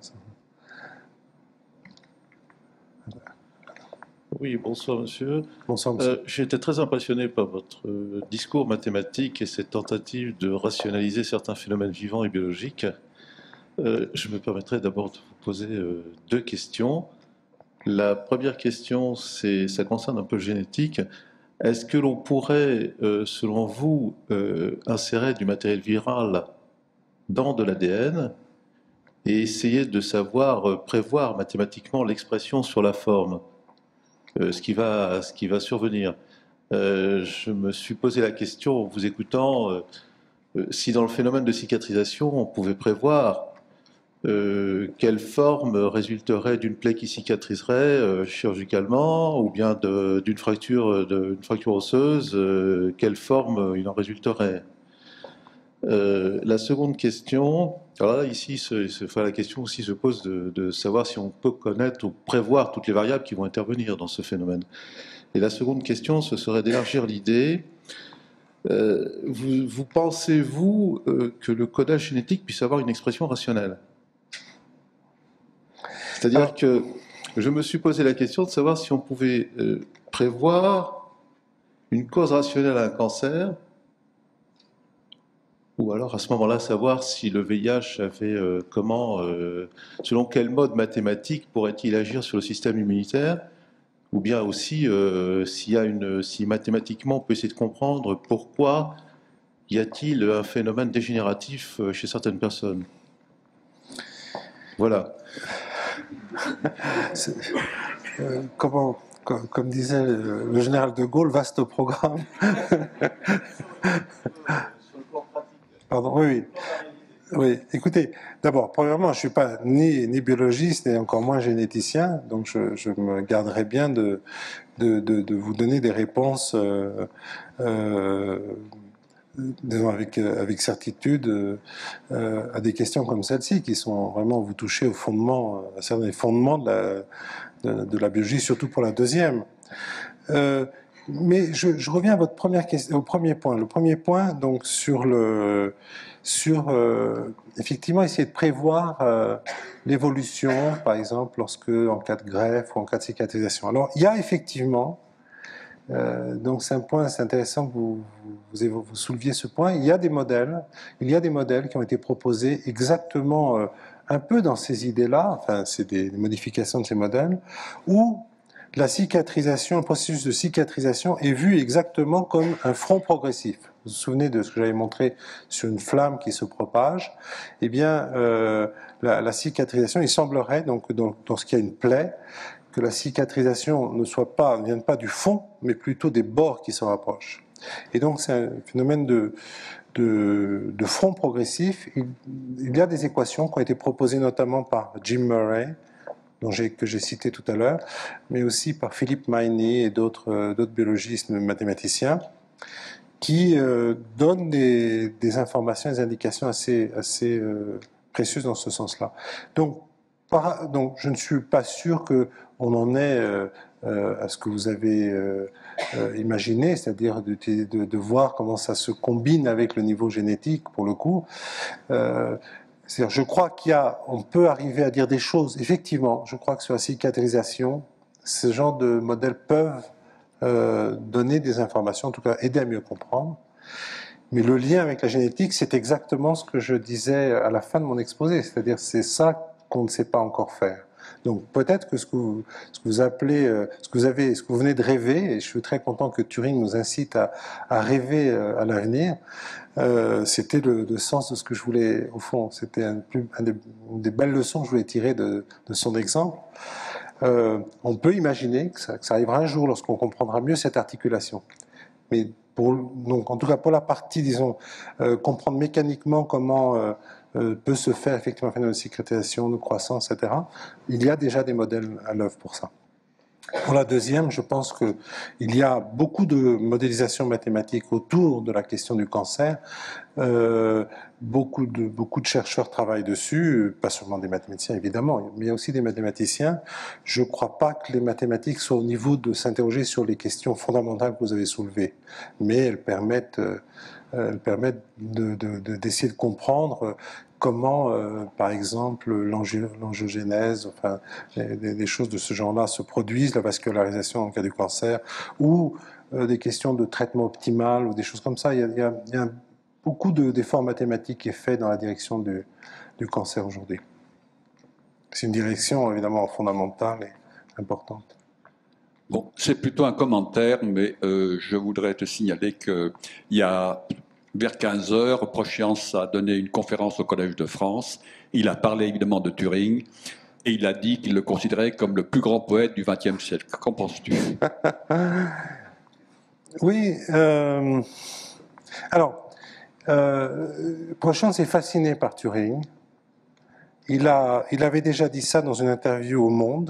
Oui, bonsoir monsieur. Bonsoir monsieur. J'ai été très impressionné par votre discours mathématique et cette tentative de rationaliser certains phénomènes vivants et biologiques. Je me permettrai d'abord de vous poser deux questions. La première question, ça concerne un peu le génétique. Est-ce que l'on pourrait, selon vous, insérer du matériel viral dans de l'ADN et essayer de savoir prévoir mathématiquement l'expression sur la forme, ce qui va survenir? Je me suis posé la question en vous écoutant, si dans le phénomène de cicatrisation, on pouvait prévoir quelle forme résulterait d'une plaie qui cicatriserait chirurgicalement, ou bien d'une fracture osseuse, quelle forme il en résulterait. La seconde question, alors là, ici, la question aussi se pose de savoir si on peut connaître ou prévoir toutes les variables qui vont intervenir dans ce phénomène. Et la seconde question, ce serait d'élargir l'idée. Vous pensez-vous que le codage génétique puisse avoir une expression rationnelle? C'est-à-dire que je me suis posé la question de savoir si on pouvait prévoir une cause rationnelle à un cancer, ou alors à ce moment-là savoir si le VIH avait selon quel mode mathématique pourrait-il agir sur le système immunitaire, ou bien aussi si mathématiquement on peut essayer de comprendre pourquoi y a-t-il un phénomène dégénératif chez certaines personnes. Voilà. Comme disait le général de Gaulle, vaste programme. Pardon, oui. Écoutez, d'abord, premièrement, je ne suis pas ni biologiste et encore moins généticien, donc je me garderai bien de vous donner des réponses disons avec certitude à des questions comme celle-ci qui sont vraiment, vous touchez au fondement, à certains des fondements de la biologie, surtout pour la deuxième. Mais je reviens à votre première question, au premier point. Le premier point, donc sur effectivement essayer de prévoir l'évolution, par exemple, en cas de greffe ou en cas de cicatrisation. Alors il y a effectivement donc c'est un point, c'est intéressant que vous souleviez ce point. Il y a des modèles qui ont été proposés exactement un peu dans ces idées-là, enfin c'est des modifications de ces modèles, où la cicatrisation, le processus de cicatrisation est vu exactement comme un front progressif. Vous vous souvenez de ce que j'avais montré sur une flamme qui se propage? Eh bien, la cicatrisation, il semblerait, donc lorsqu'il y a une plaie, que la cicatrisation ne vienne pas du fond, mais plutôt des bords qui se rapprochent. Et donc c'est un phénomène de front progressif. Il y a des équations qui ont été proposées notamment par Jim Murray, que j'ai cité tout à l'heure, mais aussi par Philippe Maini et d'autres biologistes mathématiciens, qui donnent des informations, des indications assez précieuses dans ce sens-là. Donc je ne suis pas sûr qu'on en est à ce que vous avez imaginé, c'est-à-dire de voir comment ça se combine avec le niveau génétique, pour le coup. C'est-à-dire, je crois on peut arriver à dire des choses. Effectivement, je crois que sur la cicatrisation, ce genre de modèles peuvent donner des informations, en tout cas aider à mieux comprendre. Mais le lien avec la génétique, c'est exactement ce que je disais à la fin de mon exposé. C'est-à-dire, c'est ça qu'on ne sait pas encore faire. Donc peut-être que ce que vous venez de rêver, et je suis très content que Turing nous incite à rêver à l'avenir, c'était le sens de ce que je voulais, au fond, c'était une des belles leçons que je voulais tirer de son exemple. On peut imaginer que ça arrivera un jour lorsqu'on comprendra mieux cette articulation. Mais donc, en tout cas pour la partie, disons, comprendre mécaniquement comment peut se faire effectivement un phénomène de cicatrisation, de croissance, etc. Il y a déjà des modèles à l'œuvre pour ça. Pour la deuxième, je pense qu'il y a beaucoup de modélisation mathématique autour de la question du cancer. beaucoup de chercheurs travaillent dessus, pas seulement des mathématiciens évidemment, mais aussi des mathématiciens. Je ne crois pas que les mathématiques soient au niveau de s'interroger sur les questions fondamentales que vous avez soulevées, mais elles permettent d'essayer de comprendre comment, par exemple, l'angiogénèse, enfin, des choses de ce genre-là se produisent, la vascularisation en cas du cancer, ou des questions de traitement optimal, ou des choses comme ça. Il y a beaucoup d'efforts mathématiques qui est fait dans la direction du cancer aujourd'hui. C'est une direction évidemment fondamentale et importante. Bon, c'est plutôt un commentaire, mais je voudrais te signaler qu'il y a vers 15 heures, Proscience a donné une conférence au Collège de France. Il a parlé évidemment de Turing et il a dit qu'il le considérait comme le plus grand poète du XXe siècle. Qu'en penses-tu? Oui, alors, Proscience est fasciné par Turing. Il avait déjà dit ça dans une interview au Monde.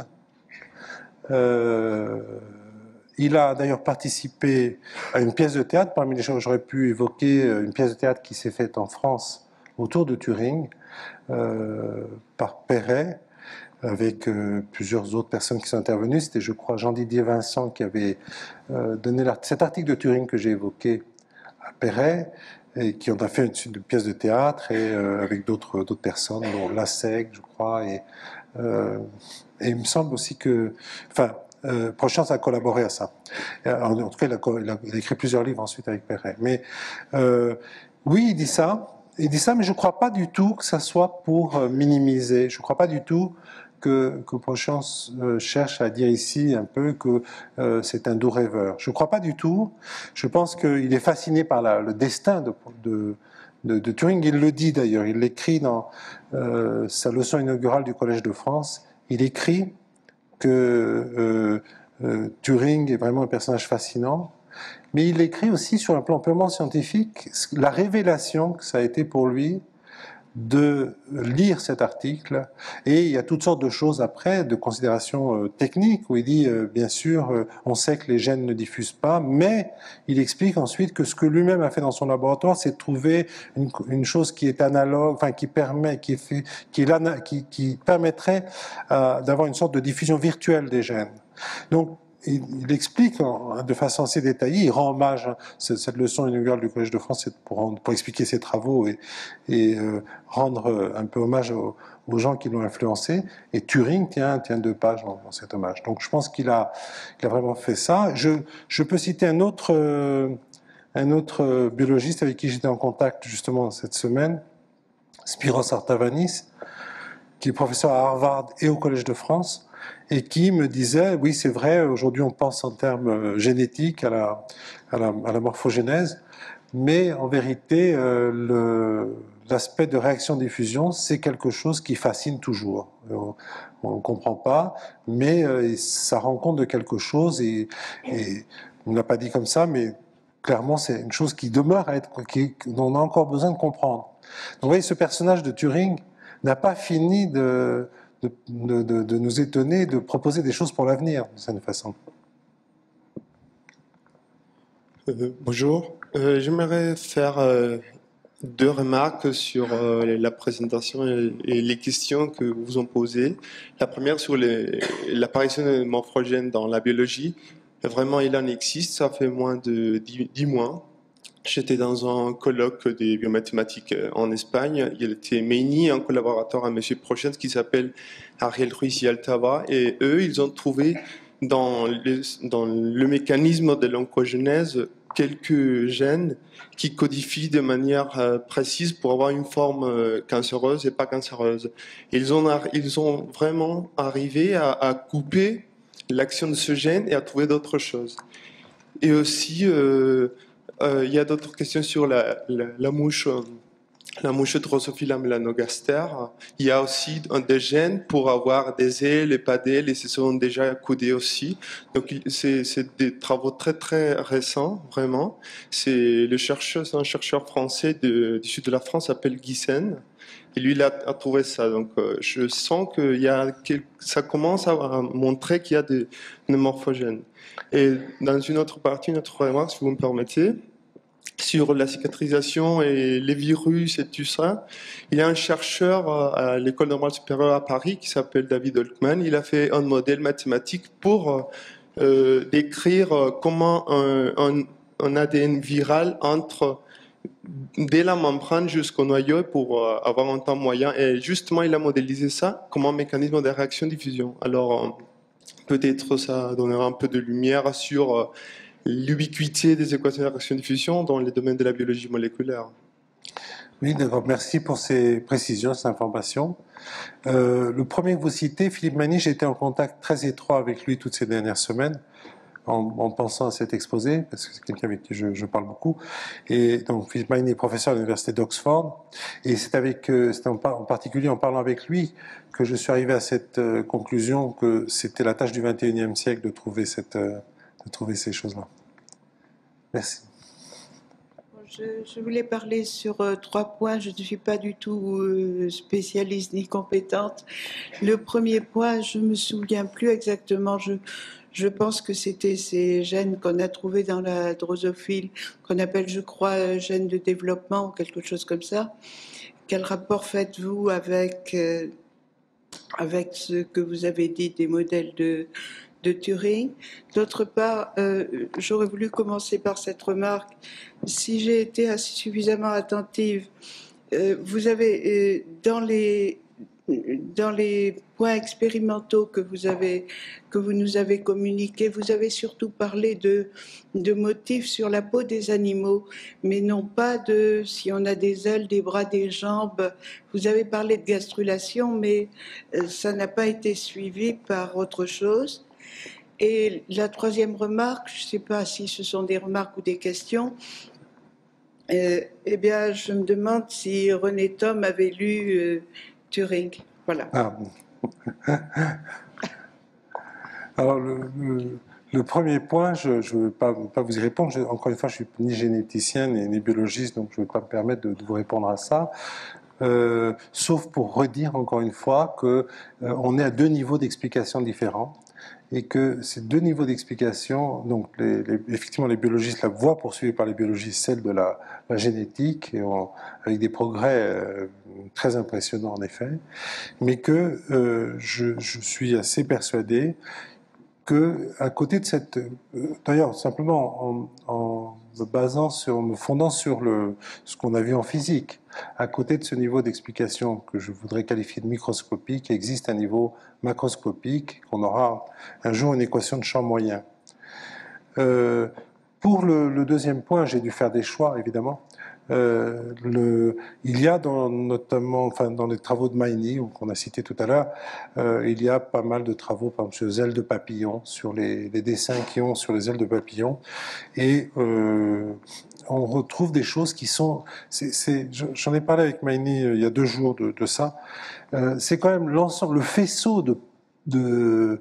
Il a d'ailleurs participé à une pièce de théâtre, parmi les choses j'aurais pu évoquer une pièce de théâtre qui s'est faite en France autour de Turing, par Perret, avec plusieurs autres personnes qui sont intervenues. C'était, je crois, Jean-Didier Vincent qui avait donné cet article de Turing que j'ai évoqué à Perret, et qui en a fait une pièce de théâtre, et avec d'autres personnes, dont Lassègue, je crois, et il me semble aussi que... Enfin, Proscience a collaboré à ça. En tout cas, il a écrit plusieurs livres ensuite avec Perret. Mais oui, il dit ça, mais je ne crois pas du tout que ça soit pour minimiser. Je ne crois pas du tout que Proscience cherche à dire ici un peu que c'est un doux rêveur. Je ne crois pas du tout. Je pense qu'il est fasciné par le destin de Turing. Il le dit d'ailleurs, il l'écrit dans sa leçon inaugurale du Collège de France. Il écrit que Turing est vraiment un personnage fascinant, mais il écrit aussi sur un plan purement scientifique la révélation que ça a été pour lui de lire cet article, et il y a toutes sortes de choses après, de considérations techniques, où il dit, bien sûr, on sait que les gènes ne diffusent pas, mais il explique ensuite que ce que lui-même a fait dans son laboratoire, c'est de trouver une chose qui est analogue, enfin qui permettrait d'avoir une sorte de diffusion virtuelle des gènes. Donc, il explique de façon assez détaillée, il rend hommage, cette leçon inaugurale du Collège de France, c'est pour expliquer ses travaux et rendre un peu hommage aux gens qui l'ont influencé. Et Turing tient 2 pages dans cet hommage. Donc je pense qu'il a vraiment fait ça. Je peux citer un autre biologiste avec qui j'étais en contact justement cette semaine, Spiros Artavanis, qui est professeur à Harvard et au Collège de France, et qui me disait, oui c'est vrai, aujourd'hui on pense en termes génétiques à la morphogénèse, mais en vérité l'aspect de réaction-diffusion, c'est quelque chose qui fascine toujours. On ne comprend pas, mais ça rend compte de quelque chose, et on ne l'a pas dit comme ça, mais clairement c'est une chose qui demeure à être, dont on a encore besoin de comprendre. Donc vous voyez, ce personnage de Turing n'a pas fini de nous étonner, de proposer des choses pour l'avenir, d'une certaine façon. Bonjour. J'aimerais faire 2 remarques sur la présentation et les questions que vous ont posées. La première sur l'apparition de morphogènes dans la biologie. Vraiment, il en existe, ça fait moins de 10 mois. J'étais dans un colloque des biomathématiques en Espagne. Il était Meini, un collaborateur à M. Proscience qui s'appelle Ariel Ruiz y Altava. Et eux, ils ont trouvé dans le mécanisme de l'oncogenèse quelques gènes qui codifient de manière précise pour avoir une forme cancéreuse et pas cancéreuse. Ils ont vraiment arrivé à couper l'action de ce gène et à trouver d'autres choses. Et aussi... il y a d'autres questions sur la mouche Drosophila melanogaster. Il y a aussi des gènes pour avoir des ailes et pas d'ailes, et ce sont déjà codés aussi. Donc c'est des travaux très très récents, vraiment. C'est un chercheur français du sud de la France, s'appelle Guissen. Et lui, il a trouvé ça. Donc, je sens que ça commence à montrer qu'il y a des morphogènes. Et dans une autre partie, une autre remarque, si vous me permettez, sur la cicatrisation et les virus et tout ça. Il y a un chercheur à l'École normale supérieure à Paris qui s'appelle David Holkman. Il a fait un modèle mathématique pour décrire comment un ADN viral entre dès la membrane jusqu'au noyau pour avoir un temps moyen. Et justement, il a modélisé ça comme un mécanisme de réaction-diffusion. Alors, peut-être ça donnera un peu de lumière sur l'ubiquité des équations de réaction-diffusion dans les domaines de la biologie moléculaire. Oui, d'accord. Merci pour ces précisions, ces informations. Le premier que vous citez, Philippe Magny, j'ai été en contact très étroit avec lui toutes ces dernières semaines, en pensant à cet exposé, parce que c'est quelqu'un avec qui je parle beaucoup. Et donc, Philippe Magny est professeur à l'université d'Oxford. Et c'est en particulier en parlant avec lui que je suis arrivé à cette conclusion que c'était la tâche du XXIe siècle de trouver ces choses-là. Merci. Je voulais parler sur 3 points. Je ne suis pas du tout spécialiste ni compétente. Le premier point, je ne me souviens plus exactement. Je pense que c'était ces gènes qu'on a trouvés dans la drosophile, qu'on appelle, je crois, gènes de développement ou quelque chose comme ça. Quel rapport faites-vous avec ce que vous avez dit des modèles de Turing? D'autre part, j'aurais voulu commencer par cette remarque. Si j'ai été suffisamment attentive, vous avez, dans les points expérimentaux que vous nous avez communiqués, vous avez surtout parlé de motifs sur la peau des animaux, mais non pas de si on a des ailes, des bras, des jambes. Vous avez parlé de gastrulation, mais ça n'a pas été suivi par autre chose. Et la troisième remarque, je ne sais pas si ce sont des remarques ou des questions, eh bien, je me demande si René Thom avait lu Turing. Voilà. Ah. Alors, le premier point, je ne veux pas vous y répondre. Encore une fois, je ne suis ni généticien ni biologiste, donc je ne vais pas me permettre de vous répondre à ça. Sauf pour redire encore une fois qu'on est à 2 niveaux d'explication différents. Et que ces 2 niveaux d'explication, donc effectivement les biologistes, la voie poursuivie par les biologistes, celle de la génétique, avec des progrès très impressionnants en effet, mais que je suis assez persuadé que à côté de cette, d'ailleurs simplement en me fondant sur ce qu'on a vu en physique, à côté de ce niveau d'explication que je voudrais qualifier de microscopique, existe un niveau macroscopique, qu'on aura un jour une équation de champ moyen. Pour le deuxième point, j'ai dû faire des choix, évidemment. Il y a notamment dans les travaux de Magny, qu'on a cités tout à l'heure, il y a pas mal de travaux, par exemple sur les ailes de papillons, sur les dessins qu'ils ont sur les ailes de papillons, et on retrouve des choses qui sont... J'en ai parlé avec Magny il y a 2 jours de ça. C'est quand même l'ensemble, le faisceau de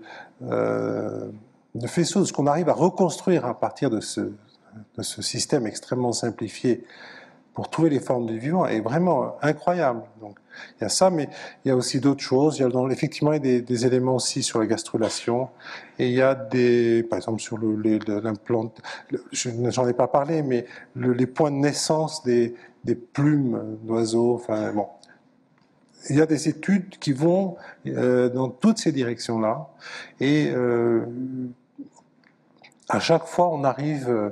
ce qu'on arrive à reconstruire à partir de ce système extrêmement simplifié pour trouver les formes du vivant est vraiment incroyable. Donc, il y a ça, mais il y a aussi d'autres choses. Il y a effectivement des éléments aussi sur la gastrulation. Et il y a par exemple, sur l'implant, j'en ai pas parlé, mais les points de naissance des plumes d'oiseaux. Enfin, bon. Il y a des études qui vont dans toutes ces directions-là. Et à chaque fois, on arrive...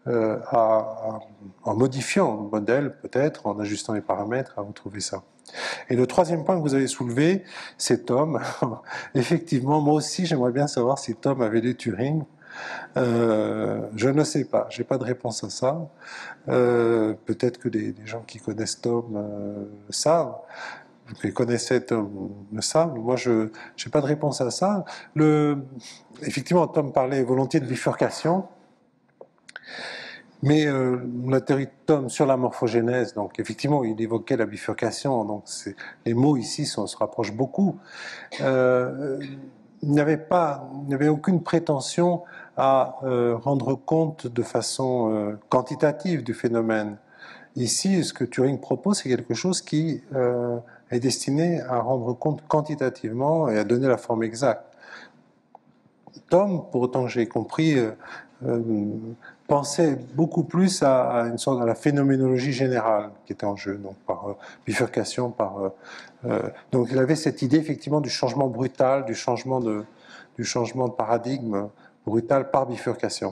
en modifiant le modèle, peut-être, en ajustant les paramètres, à retrouver ça. Et le troisième point que vous avez soulevé, c'est Thom. Effectivement, moi aussi, j'aimerais bien savoir si Thom avait lu Turing. Je ne sais pas, je n'ai pas de réponse à ça. Peut-être que des gens qui connaissent Thom savent, qui connaissaient Thom le savent. Moi, je n'ai pas de réponse à ça. Effectivement, Thom parlait volontiers de bifurcation. Mais la théorie de Thom sur la morphogénèse, donc effectivement, il évoquait la bifurcation, donc les mots ici se rapprochent beaucoup. Il n'y avait aucune prétention à rendre compte de façon quantitative du phénomène. Ici, ce que Turing propose, c'est quelque chose qui est destiné à rendre compte quantitativement et à donner la forme exacte. Thom, pour autant que j'ai compris, pensait beaucoup plus à une sorte de la phénoménologie générale qui était en jeu, donc par bifurcation, donc il avait cette idée effectivement du changement brutal, du changement de paradigme brutal par bifurcation.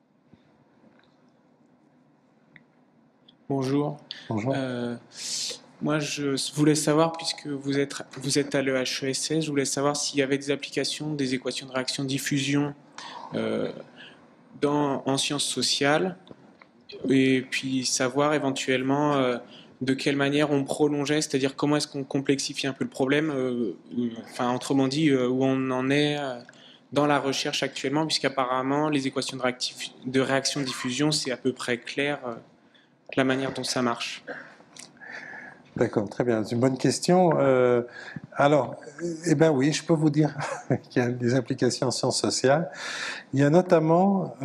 Bonjour. Bonjour. Moi, je voulais savoir, puisque vous êtes à l'EHESS, je voulais savoir s'il y avait des applications des équations de réaction-diffusion en sciences sociales, et puis savoir éventuellement de quelle manière on prolongeait, c'est-à-dire comment est-ce qu'on complexifie un peu le problème, enfin autrement dit, où on en est dans la recherche actuellement, puisqu'apparemment les équations de réaction-diffusion, c'est à peu près clair la manière dont ça marche. D'accord, très bien. C'est une bonne question. Alors, eh bien oui, je peux vous dire qu'il y a des applications en sciences sociales. Il y a notamment,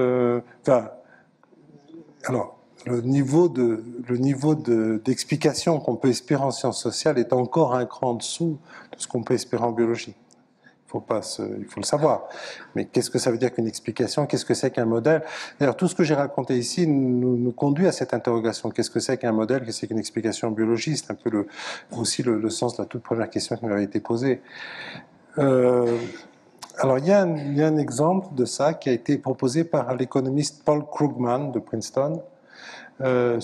alors, le niveau d'explication qu'on peut espérer en sciences sociales est encore un cran en dessous de ce qu'on peut espérer en biologie. Il faut le savoir. Mais qu'est-ce que ça veut dire qu'une explication? Qu'est-ce que c'est qu'un modèle? D'ailleurs, tout ce que j'ai raconté ici nous conduit à cette interrogation. Qu'est-ce que c'est qu'un modèle? Qu'est-ce que c'est qu'une explication en biologie? C'est un peu aussi le sens de la toute première question qui m'avait été posée. Alors, il y a un exemple de ça qui a été proposé par l'économiste Paul Krugman de Princeton, et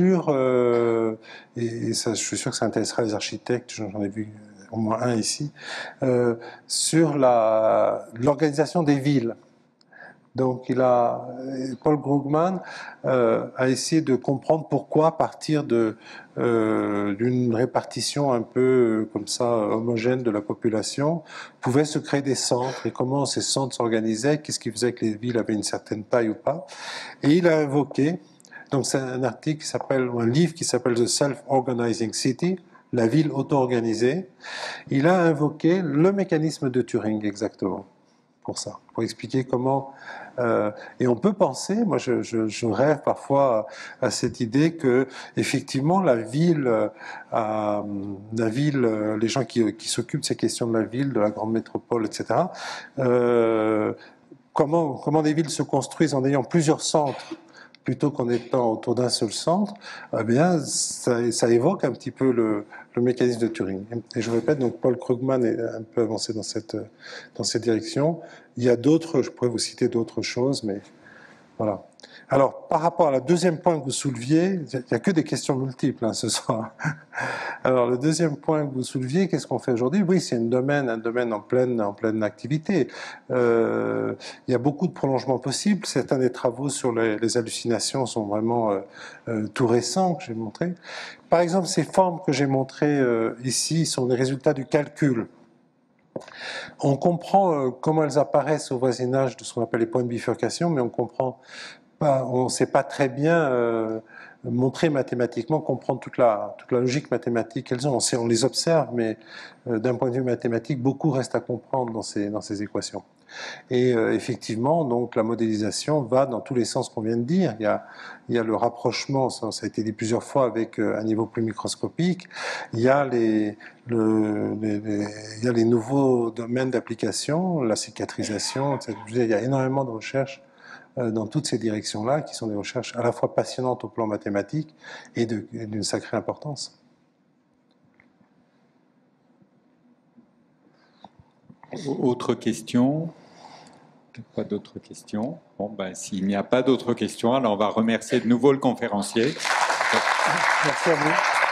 ça, je suis sûr que ça intéressera les architectes, j'en ai vu au moins un ici, sur l'organisation des villes. Donc, Paul Krugman a essayé de comprendre pourquoi, à partir d'une répartition un peu comme ça homogène de la population, pouvaient se créer des centres et comment ces centres s'organisaient, qu'est-ce qui faisait que les villes avaient une certaine taille ou pas. Et il a invoqué, donc c'est un livre qui s'appelle The Self-Organizing City, la ville auto-organisée. Il a invoqué le mécanisme de Turing exactement pour ça, pour expliquer comment. Et on peut penser, moi je rêve parfois à cette idée que effectivement la ville, les gens qui s'occupent de ces questions de la ville, de la grande métropole, etc. Comment les villes se construisent en ayant plusieurs centres plutôt qu'en étant autour d'un seul centre, eh bien, ça évoque un petit peu le mécanisme de Turing. Et je répète, donc Paul Krugman est un peu avancé dans cette direction. Il y a d'autres, je pourrais vous citer d'autres choses, mais voilà. Alors, par rapport à la deuxième point que vous souleviez, il n'y a que des questions multiples ce soir. Alors, le deuxième point que vous souleviez, qu'est-ce qu'on fait aujourd'hui? Oui, c'est un domaine en pleine activité. Il y a beaucoup de prolongements possibles. Certains des travaux sur les hallucinations sont vraiment tout récents, que j'ai montré. Par exemple, ces formes que j'ai montrées ici sont des résultats du calcul. On comprend comment elles apparaissent au voisinage de ce qu'on appelle les points de bifurcation, mais on ne sait pas très bien montrer mathématiquement, comprendre toute la logique mathématique qu'elles ont. On les observe, mais d'un point de vue mathématique, beaucoup reste à comprendre dans ces équations. Et effectivement, donc la modélisation va dans tous les sens qu'on vient de dire. Il y a le rapprochement, ça a été dit plusieurs fois, avec un niveau plus microscopique. Il y a les nouveaux domaines d'application, la cicatrisation, etc. Il y a énormément de recherches dans toutes ces directions-là, qui sont des recherches à la fois passionnantes au plan mathématique et d'une sacrée importance. Autre question? Pas d'autres questions? Bon, s'il n'y a pas d'autres questions, alors on va remercier de nouveau le conférencier. Merci à vous.